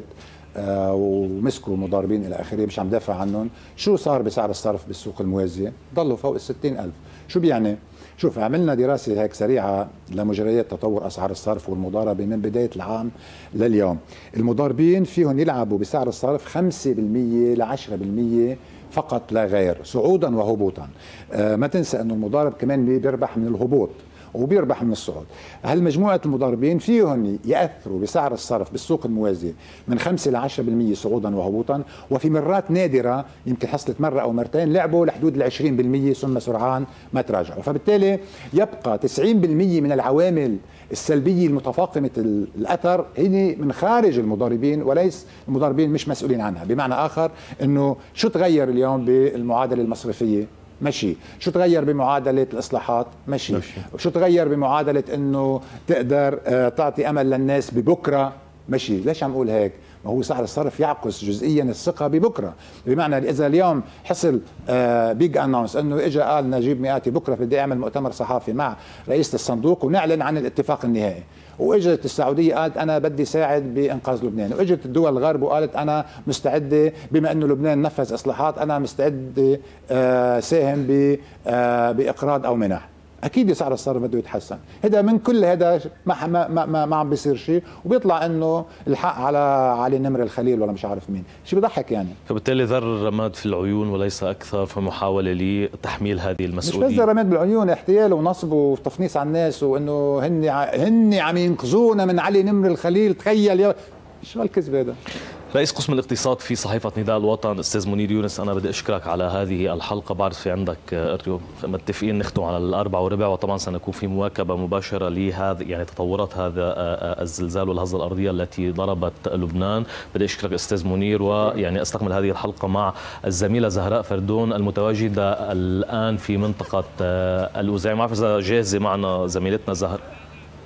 Speaker 11: ومسكوا مضاربين الى اخره، مش عم دافع عنهم. شو صار بسعر الصرف بالسوق الموازيه؟ ضلوا فوق ال 60,000. شو بيعني؟ شوف، عملنا دراسه هيك سريعه لمجريات تطور اسعار الصرف والمضاربه من بدايه العام لليوم. المضاربين فيهم يلعبوا بسعر الصرف 5% ل 10% فقط لا غير، صعودا وهبوطا. ما تنسى انه المضارب كمان بيربح من الهبوط وبيربح من الصعود. هالمجموعة المضاربين فيهم يأثروا بسعر الصرف بالسوق الموازي من 5 ل 10% صعودا وهبوطا، وفي مرات نادرة يمكن حصلت مرة أو مرتين لعبوا لحدود ال 20% ثم سرعان ما تراجعوا. فبالتالي يبقى 90% من العوامل السلبية المتفاقمة الأثر هي من خارج المضاربين، وليس المضاربين مش مسؤولين عنها. بمعنى آخر أنه شو تغير اليوم بالمعادلة المصرفية؟ ماشي. شو تغير بمعادلة الإصلاحات؟ ماشي. شو تغير بمعادلة أنه تقدر تعطي أمل للناس ببكرة؟ ماشي. ليش عم أقول هيك؟ ما هو سعر الصرف يعكس جزئيا الثقة ببكرة. بمعنى إذا اليوم حصل بيج أناونس أنه إجا قال نجيب مئاتي بكرة بدي أعمل مؤتمر صحافي مع رئيسة الصندوق ونعلن عن الاتفاق النهائي، واجت السعوديه قالت انا بدي ساعد بانقاذ لبنان، واجت الدول الغرب وقالت انا مستعده بما انه لبنان نفذ اصلاحات انا مستعد ساهم باقراض او منح، اكيد سعر الصرف بده يتحسن. هذا من كل هذا ما عم بيصير شيء، وبيطلع انه الحق على علي نمر الخليل ولا مش عارف مين، شيء بضحك يعني.
Speaker 1: فبالتالي ذر الرماد في العيون وليس اكثر، في محاوله لتحميل هذه المسؤوليه.
Speaker 11: مش بس رماد بالعيون، احتيال ونصب وتفنيص على الناس، وانه هن عم ينقذونا من علي نمر الخليل. تخيل شو هالكذب هذا.
Speaker 1: رئيس قسم الاقتصاد في صحيفة نداء الوطن أستاذ منير يونس، أنا بدي أشكرك على هذه الحلقة. بعرف في عندك متفقين نختم على 4:15، وطبعا سنكون في مواكبة مباشرة لهذا يعني تطورات هذا الزلزال والهزة الأرضية التي ضربت لبنان. بدي أشكرك أستاذ منير، ويعني أستكمل هذه الحلقة مع الزميلة زهراء فردون المتواجدة الآن في منطقة الأوزاعي. ما أعرف إذا جاهزة معنا زميلتنا زهر.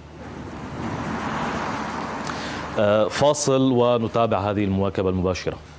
Speaker 1: فاصل ونتابع هذه المواكبة المباشرة.